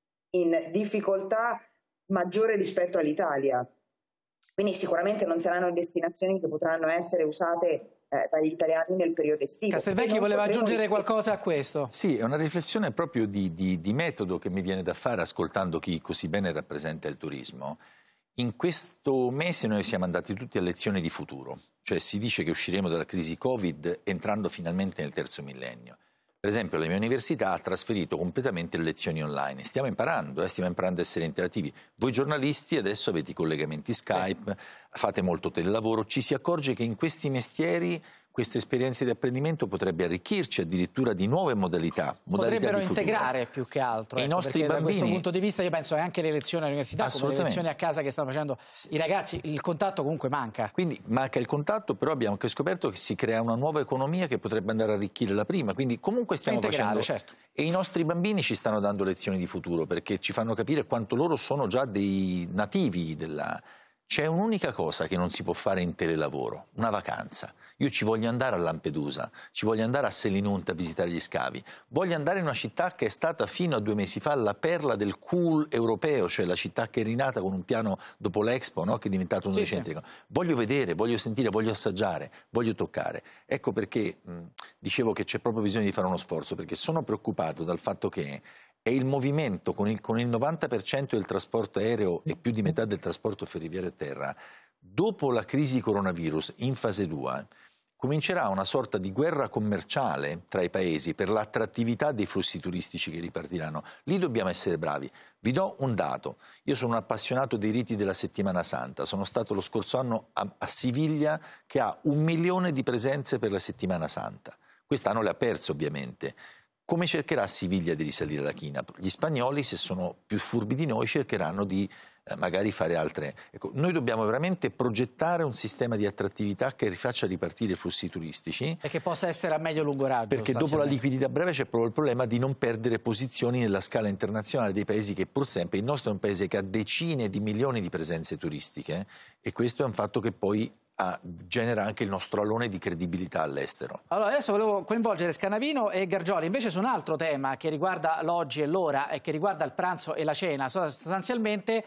in difficoltà maggiore rispetto all'Italia. Quindi sicuramente non saranno destinazioni che potranno essere usate dagli italiani nel periodo estivo. Castelvecchi voleva aggiungere qualcosa a questo? Sì, è una riflessione proprio di metodo che mi viene da fare ascoltando chi così bene rappresenta il turismo. In questo mese noi siamo andati tutti a lezioni di futuro, cioè si dice che usciremo dalla crisi Covid entrando finalmente nel terzo millennio. Per esempio la mia università ha trasferito completamente le lezioni online, stiamo imparando a essere interattivi. Voi giornalisti adesso avete i collegamenti Skype, fate molto telelavoro, ci si accorge che in questi mestieri queste esperienze di apprendimento potrebbe arricchirci addirittura di nuove modalità potrebbero di futuro. Integrare più che altro, i nostri bambini, da questo punto di vista io penso che anche le lezioni all'università come le lezioni a casa che stanno facendo i ragazzi, il contatto comunque manca. Quindi manca il contatto, però abbiamo anche scoperto che si crea una nuova economia che potrebbe andare a arricchire la prima, quindi comunque stiamo facendo e i nostri bambini ci stanno dando lezioni di futuro perché ci fanno capire quanto loro sono già dei nativi della... C'è un'unica cosa che non si può fare in telelavoro, una vacanza. Io ci voglio andare a Lampedusa, ci voglio andare a Selinunte a visitare gli scavi, voglio andare in una città che è stata fino a 2 mesi fa la perla del cool europeo, cioè la città che è rinata con un piano dopo l'Expo, no? Che è diventato uno dei centri. Voglio vedere, voglio sentire, voglio assaggiare, voglio toccare. Ecco perché dicevo che c'è proprio bisogno di fare uno sforzo, perché sono preoccupato dal fatto che è il movimento con il 90% del trasporto aereo e più di metà del trasporto ferroviario a terra. Dopo la crisi coronavirus in fase 2 comincerà una sorta di guerra commerciale tra i paesi per l'attrattività dei flussi turistici che ripartiranno. Lì dobbiamo essere bravi. Vi do un dato. Io sono un appassionato dei riti della Settimana Santa. Sono stato lo scorso anno a Siviglia che ha 1 milione di presenze per la Settimana Santa. Quest'anno le ha perse ovviamente. Come cercherà Siviglia di risalire la china? Gli spagnoli, se sono più furbi di noi, cercheranno di magari fare altre... Ecco, noi dobbiamo veramente progettare un sistema di attrattività che rifaccia ripartire i flussi turistici. E che possa essere a medio lungo raggio. Perché dopo la liquidità breve c'è proprio il problema di non perdere posizioni nella scala internazionale dei paesi che pur sempre... Il nostro è un paese che ha decine di milioni di presenze turistiche e questo è un fatto che poi genera anche il nostro alone di credibilità all'estero. Allora adesso volevo coinvolgere Scanavino e Gargioli invece su un altro tema che riguarda l'oggi e l'ora e che riguarda il pranzo e la cena, sostanzialmente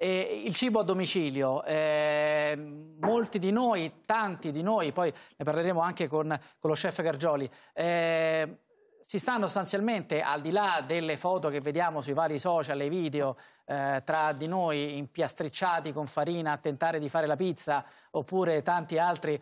il cibo a domicilio. Molti di noi, tanti di noi, poi ne parleremo anche con lo chef Gargioli, si stanno sostanzialmente, al di là delle foto che vediamo sui vari social e video, tra di noi impiastricciati con farina a tentare di fare la pizza oppure tanti altri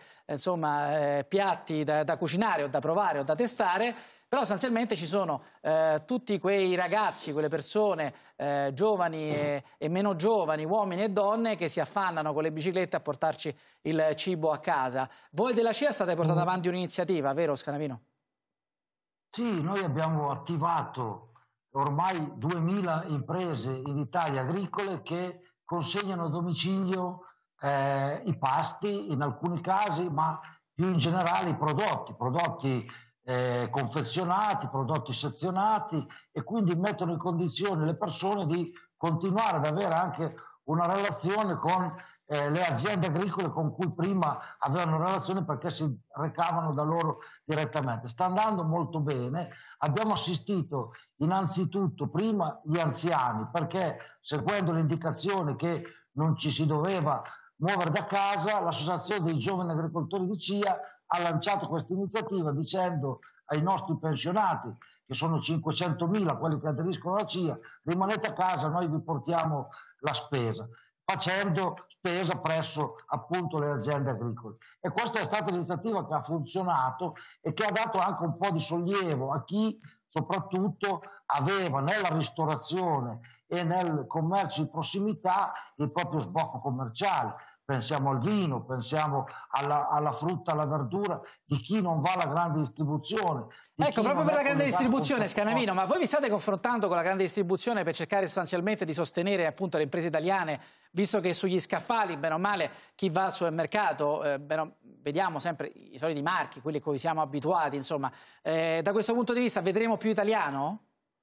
piatti da cucinare o da provare o da testare, però sostanzialmente ci sono tutti quei ragazzi, quelle persone giovani e meno giovani, uomini e donne che si affannano con le biciclette a portarci il cibo a casa. Voi della CIA state portando avanti un'iniziativa, vero Scanavino? Sì, noi abbiamo attivato ormai 2000 imprese in Italia agricole che consegnano a domicilio i pasti in alcuni casi, ma più in generale i prodotti confezionati, prodotti sezionati, e quindi mettono in condizione le persone di continuare ad avere anche una relazione con le aziende agricole con cui prima avevano relazione perché si recavano da loro direttamente. Sta andando molto bene. Abbiamo assistito innanzitutto prima gli anziani, perché seguendo l'indicazione che non ci si doveva muovere da casa, l'associazione dei giovani agricoltori di CIA ha lanciato questa iniziativa dicendo ai nostri pensionati, che sono 500.000 quelli che aderiscono alla CIA, rimanete a casa, noi vi portiamo la spesa, facendo spesa presso appunto le aziende agricole. E questa è stata l'iniziativa che ha funzionato e che ha dato anche un po' di sollievo a chi soprattutto aveva nella ristorazione e nel commercio di prossimità il proprio sbocco commerciale. Pensiamo al vino, pensiamo alla frutta, alla verdura, di chi non va alla grande distribuzione. Ecco, proprio per la grande distribuzione, Scanavino, ma voi vi state confrontando con la grande distribuzione per cercare sostanzialmente di sostenere appunto le imprese italiane, visto che sugli scaffali, bene o male, chi va al supermercato, vediamo sempre i soliti marchi, quelli a cui siamo abituati, insomma. Da questo punto di vista vedremo più italiano?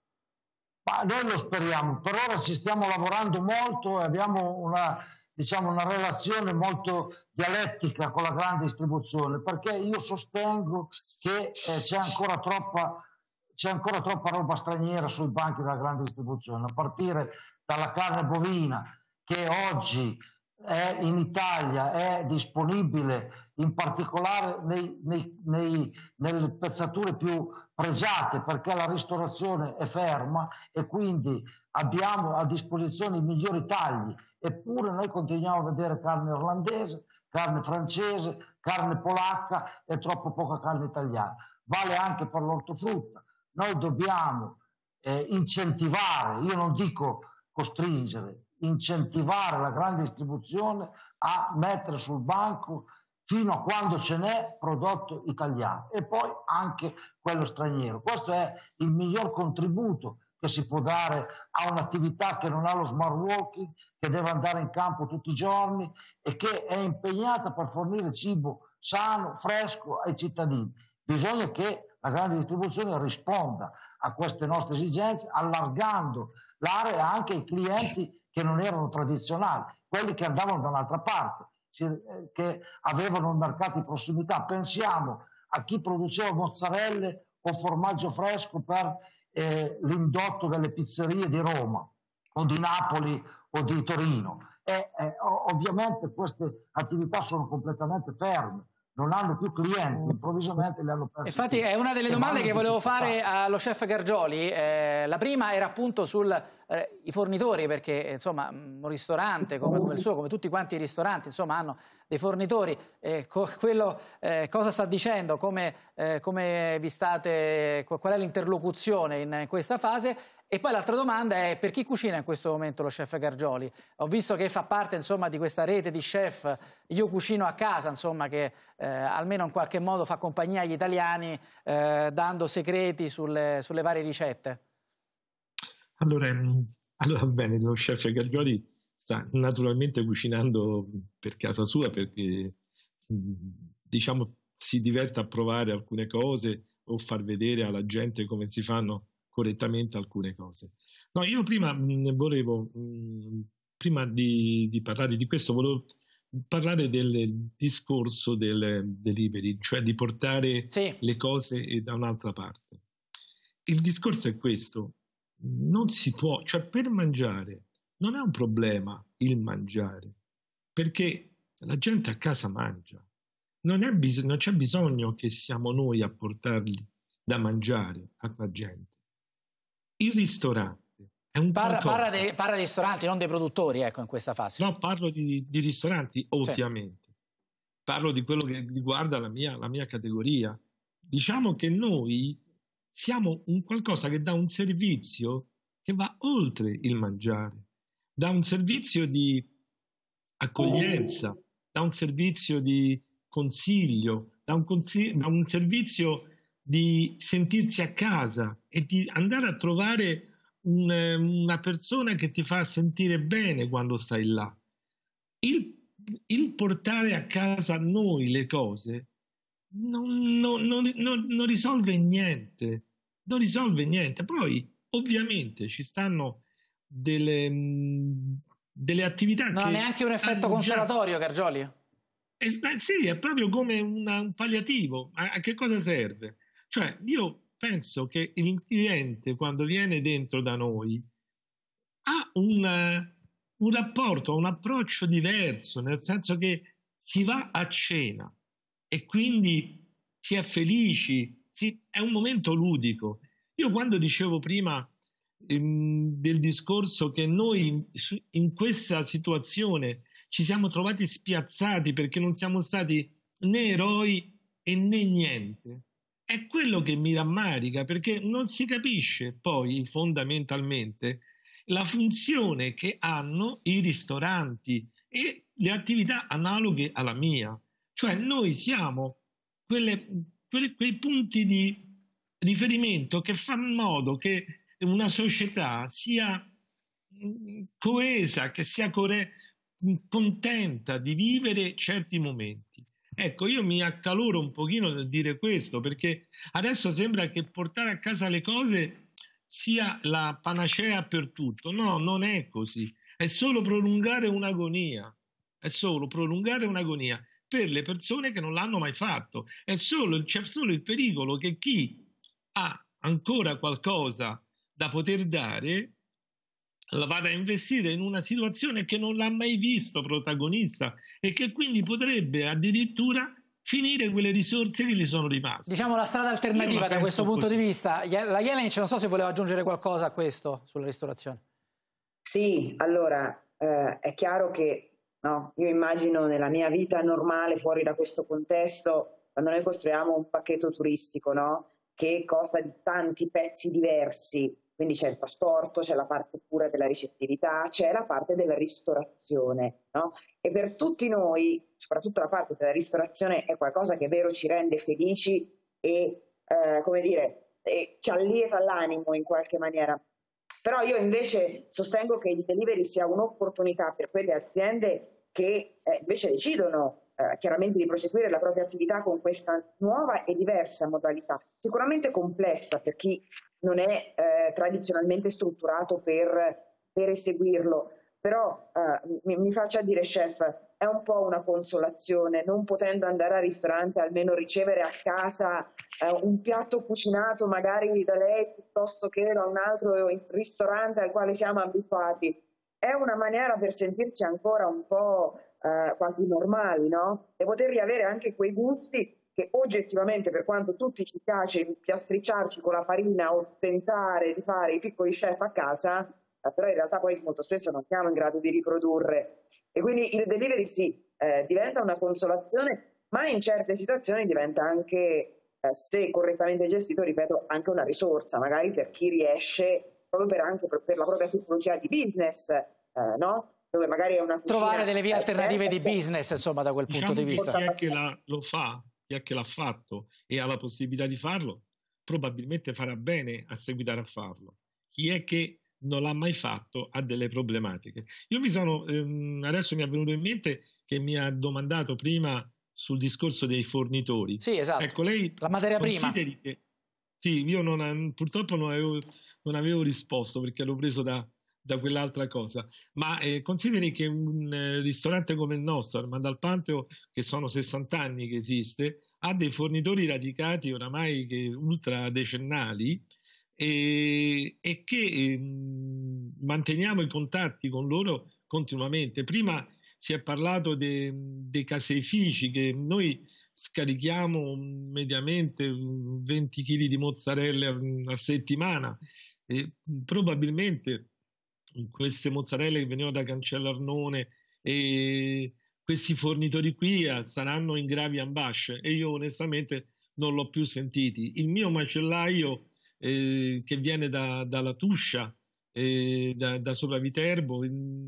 Ma noi lo speriamo, per ora ci stiamo lavorando molto e abbiamo una relazione molto dialettica con la grande distribuzione, perché io sostengo che c'è ancora troppa roba straniera sui banchi della grande distribuzione, a partire dalla carne bovina che oggi in Italia è disponibile in particolare nelle pezzature più pregiate, perché la ristorazione è ferma e quindi abbiamo a disposizione i migliori tagli, eppure noi continuiamo a vedere carne irlandese, carne francese, carne polacca e troppo poca carne italiana. Vale anche per l'ortofrutta. Noi dobbiamo incentivare, io non dico costringere, incentivare la grande distribuzione a mettere sul banco fino a quando ce n'è prodotto italiano e poi anche quello straniero. Questo è il miglior contributo che si può dare a un'attività che non ha lo smart working, che deve andare in campo tutti i giorni e che è impegnata per fornire cibo sano, fresco ai cittadini. Bisogna che la grande distribuzione risponda a queste nostre esigenze, allargando l'area anche ai clienti che non erano tradizionali, quelli che andavano da un'altra parte, che avevano un mercato di prossimità. Pensiamo a chi produceva mozzarelle o formaggio fresco per l'indotto delle pizzerie di Roma o di Napoli o di Torino. Ovviamente queste attività sono completamente ferme, non hanno più clienti, improvvisamente li hanno persi. Infatti è una delle domande che volevo fare allo chef Gargioli. La prima era appunto sui fornitori, perché insomma un ristorante come il suo, come tutti quanti i ristoranti, insomma hanno dei fornitori. Cosa sta dicendo? Come vi state, qual è l'interlocuzione in questa fase? E poi l'altra domanda è: per chi cucina in questo momento lo chef Gargioli? Ho visto che fa parte insomma di questa rete di chef Io Cucino a Casa, insomma, che almeno in qualche modo fa compagnia agli italiani dando segreti sulle varie ricette. Allora bene, lo chef Gargioli sta naturalmente cucinando per casa sua, perché diciamo si diverte a provare alcune cose o far vedere alla gente come si fanno correttamente alcune cose. No, io prima di parlare di questo, volevo parlare del discorso del delivery, cioè di portare le cose da un'altra parte. Il discorso è questo: non si può, cioè per mangiare non è un problema il mangiare, perché la gente a casa mangia, non c'è bisogno che siamo noi a portargli da mangiare alla gente. Il ristorante è un parla dei ristoranti, non dei produttori, ecco, in questa fase. No, parlo di ristoranti, ovviamente. Sì. Parlo di quello che riguarda la mia categoria. Diciamo che noi siamo un qualcosa che dà un servizio che va oltre il mangiare, dà un servizio di accoglienza, dà un servizio di consiglio, dà un servizio di sentirsi a casa e di andare a trovare una persona che ti fa sentire bene quando stai là. Il portare a casa noi le cose non risolve niente, non risolve niente. Poi ovviamente ci stanno delle attività non che ha neanche un effetto consolatorio, Gargioli? Sì, è proprio come un palliativo. A che cosa serve? Cioè, io penso che il cliente, quando viene dentro da noi, ha un rapporto, un approccio diverso, nel senso che si va a cena e quindi si è felici, è un momento ludico. Io quando dicevo prima del discorso che noi in questa situazione ci siamo trovati spiazzati perché non siamo stati né eroi e né niente, è quello che mi rammarica, perché non si capisce poi fondamentalmente la funzione che hanno i ristoranti e le attività analoghe alla mia. Cioè noi siamo quei punti di riferimento che fanno in modo che una società sia coesa, che sia contenta di vivere certi momenti. Ecco, io mi accaloro un pochino nel dire questo, perché adesso sembra che portare a casa le cose sia la panacea per tutto. No, non è così. È solo prolungare un'agonia. È solo prolungare un'agonia per le persone che non l'hanno mai fatto. C'è solo il pericolo che chi ha ancora qualcosa da poter dare la vada a investire in una situazione che non l'ha mai visto protagonista e che quindi potrebbe addirittura finire quelle risorse che gli sono rimaste. Diciamo la strada alternativa da questo punto di vista. La Jelenic, non so se voleva aggiungere qualcosa a questo sulla ristorazione. Sì, allora è chiaro che io immagino nella mia vita normale fuori da questo contesto, quando noi costruiamo un pacchetto turistico, che costa di tanti pezzi diversi, quindi c'è il trasporto, c'è la parte pura della ricettività, c'è la parte della ristorazione, e per tutti noi, soprattutto la parte della ristorazione, è qualcosa che vero ci rende felici e, ci allieta l'animo in qualche maniera. Però io invece sostengo che il delivery sia un'opportunità per quelle aziende che invece decidono chiaramente di proseguire la propria attività con questa nuova e diversa modalità, sicuramente complessa per chi non è tradizionalmente strutturato per eseguirlo, però mi faccia dire, chef, è un po' una consolazione, non potendo andare al ristorante, almeno ricevere a casa un piatto cucinato magari da lei piuttosto che da un altro ristorante al quale siamo abituati. È una maniera per sentirci ancora un po' quasi normali, e poter riavere anche quei gusti che oggettivamente, per quanto tutti ci piace piastricciarci con la farina o tentare di fare i piccoli chef a casa, però in realtà poi molto spesso non siamo in grado di riprodurre. E quindi il delivery diventa una consolazione, ma in certe situazioni diventa anche, se correttamente gestito, ripeto, anche una risorsa, magari per chi riesce, proprio anche per la propria tipologia di business, dove magari è una cucina, trovare delle vie alternative di business, insomma, da quel punto di vista. Chi è che lo fa, chi è che l'ha fatto e ha la possibilità di farlo, probabilmente farà bene a seguitare a farlo. Chi è che non l'ha mai fatto ha delle problematiche. Io adesso mi è venuto in mente che mi ha domandato prima sul discorso dei fornitori. Sì, esatto. Ecco, lei la materia prima. Sì, io purtroppo non avevo risposto perché l'ho preso da quell'altra cosa, ma consideri che un ristorante come il nostro, Armando Alpanteo, che sono 60 anni che esiste, ha dei fornitori radicati oramai ultra decennali e che manteniamo i contatti con loro continuamente. Prima si è parlato dei caseifici, che noi scarichiamo mediamente 20 kg di mozzarella a settimana e probabilmente queste mozzarelle che venivano da Cancellarnone e questi fornitori qui saranno in gravi ambasce e io onestamente non l'ho più sentiti. Il mio macellaio che viene dalla Tuscia, da Sopraviterbo,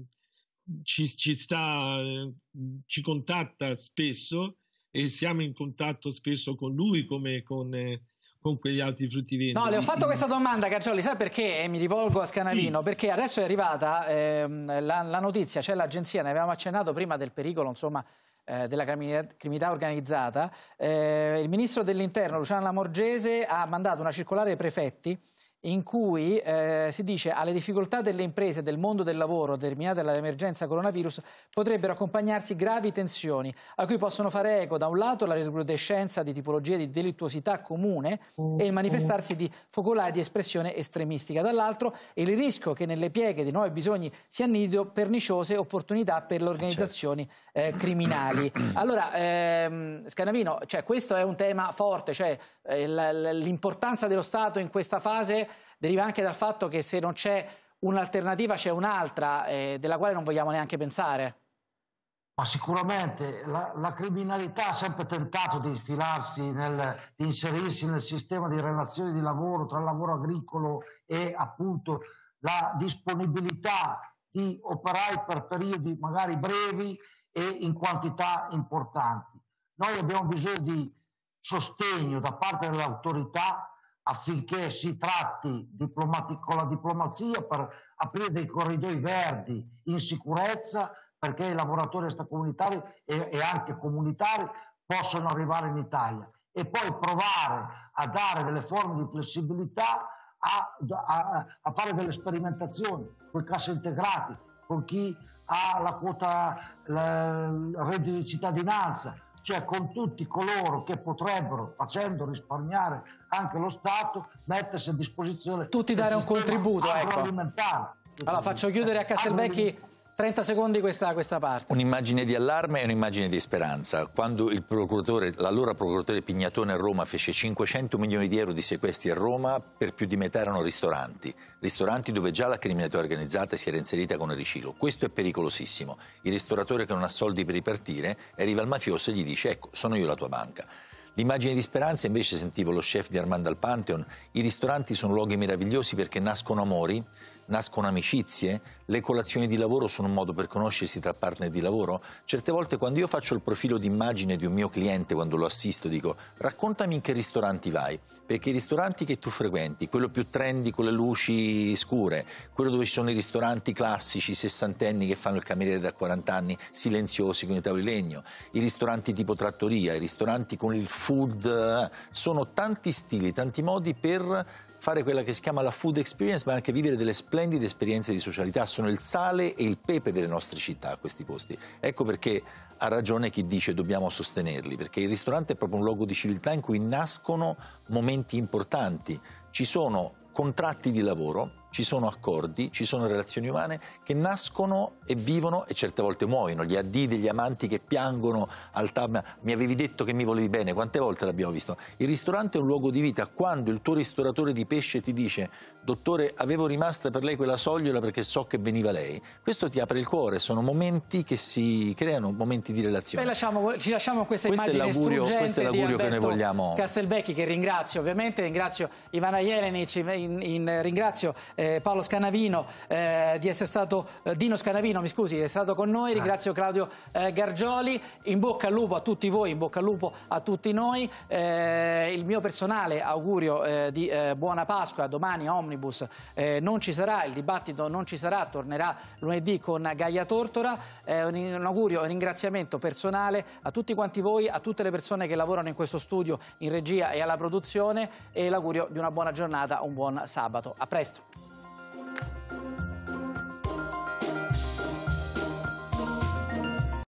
ci contatta spesso e siamo in contatto spesso con lui come con con quegli altri fruttivendoli. No, le ho fatto questa domanda, Gargioli, sai perché? E mi rivolgo a Scanavino, sì. Perché adesso è arrivata la notizia, c'è l'agenzia, ne avevamo accennato prima del pericolo, insomma, della criminalità organizzata. Il ministro dell'Interno, Luciano Lamorgese, ha mandato una circolare ai prefetti in cui si dice alle difficoltà delle imprese del mondo del lavoro determinate dall'emergenza coronavirus potrebbero accompagnarsi gravi tensioni a cui possono fare eco da un lato la recrudescenza di tipologie di delittuosità comune e il manifestarsi di focolai di espressione estremistica, dall'altro il rischio che nelle pieghe di nuovi bisogni si annidino perniciose opportunità per le organizzazioni criminali. Allora, Scanavino, cioè, questo è un tema forte, cioè l'importanza dello Stato in questa fase deriva anche dal fatto che se non c'è un'alternativa c'è un'altra della quale non vogliamo neanche pensare. Ma sicuramente la criminalità ha sempre tentato di infilarsi, di inserirsi nel sistema di relazioni di lavoro tra il lavoro agricolo e appunto la disponibilità di operai per periodi magari brevi e in quantità importanti. Noi abbiamo bisogno di sostegno da parte delle autorità affinché si tratti con la diplomazia per aprire dei corridoi verdi in sicurezza perché i lavoratori extracomunitari e anche comunitari possano arrivare in Italia e poi provare a dare delle forme di flessibilità, a fare delle sperimentazioni con i cassaintegrati, con chi ha la quota, il reddito di cittadinanza, cioè con tutti coloro che potrebbero, facendo risparmiare anche lo Stato, mettersi a disposizione tutti dare un contributo, agroalimentare. Ecco. Allora faccio chiudere a Castelvecchi 30 secondi questa parte. Un'immagine di allarme e un'immagine di speranza. Quando l'allora procuratore Pignatone a Roma fece 500 milioni di euro di sequestri a Roma, per più di metà erano ristoranti dove già la criminalità organizzata si era inserita con il riciclo. Questo è pericolosissimo. Il ristoratore che non ha soldi per ripartire arriva al mafioso e gli dice: ecco, sono io la tua banca. L'immagine di speranza invece sentivo lo chef di Armando al Pantheon: i ristoranti sono luoghi meravigliosi perché nascono amori, nascono amicizie, le colazioni di lavoro sono un modo per conoscersi tra partner di lavoro. Certe volte quando io faccio il profilo d'immagine di un mio cliente, quando lo assisto, dico: raccontami in che ristoranti vai, perché i ristoranti che tu frequenti, quello più trendy con le luci scure, quello dove ci sono i ristoranti classici, sessantenni che fanno il cameriere da 40 anni, silenziosi con i tavoli di legno, i ristoranti tipo trattoria, i ristoranti con il food, sono tanti stili, tanti modi per fare quella che si chiama la food experience, ma anche vivere delle splendide esperienze di socialità. Sono il sale e il pepe delle nostre città, questi posti. Ecco perché ha ragione chi dice dobbiamo sostenerli, perché il ristorante è proprio un luogo di civiltà in cui nascono momenti importanti. Ci sono contratti di lavoro, ci sono accordi, ci sono relazioni umane che nascono e vivono e certe volte muoiono. Gli addii degli amanti che piangono al tavolo: mi avevi detto che mi volevi bene, quante volte l'abbiamo visto? Il ristorante è un luogo di vita. Quando il tuo ristoratore di pesce ti dice: dottore, avevo rimasta per lei quella sogliola perché so che veniva lei, questo ti apre il cuore. Sono momenti che si creano, momenti di relazione. Ci lasciamo questa immagine struggente. Questo è l'augurio che noi vogliamo. Castelvecchi, che ringrazio ovviamente, ringrazio Ivana Jelenic, ringrazio Paolo Scanavino di essere stato, Dino Scanavino, mi scusi, è stato con noi, ringrazio Claudio Gargioli. In bocca al lupo a tutti voi, in bocca al lupo a tutti noi. Il mio personale augurio di buona Pasqua. Domani Omnibus non ci sarà, il dibattito non ci sarà, tornerà lunedì con Gaia Tortora. Un augurio e un ringraziamento personale a tutti quanti voi, a tutte le persone che lavorano in questo studio, in regia e alla produzione, e l'augurio di una buona giornata, un buon sabato. A presto.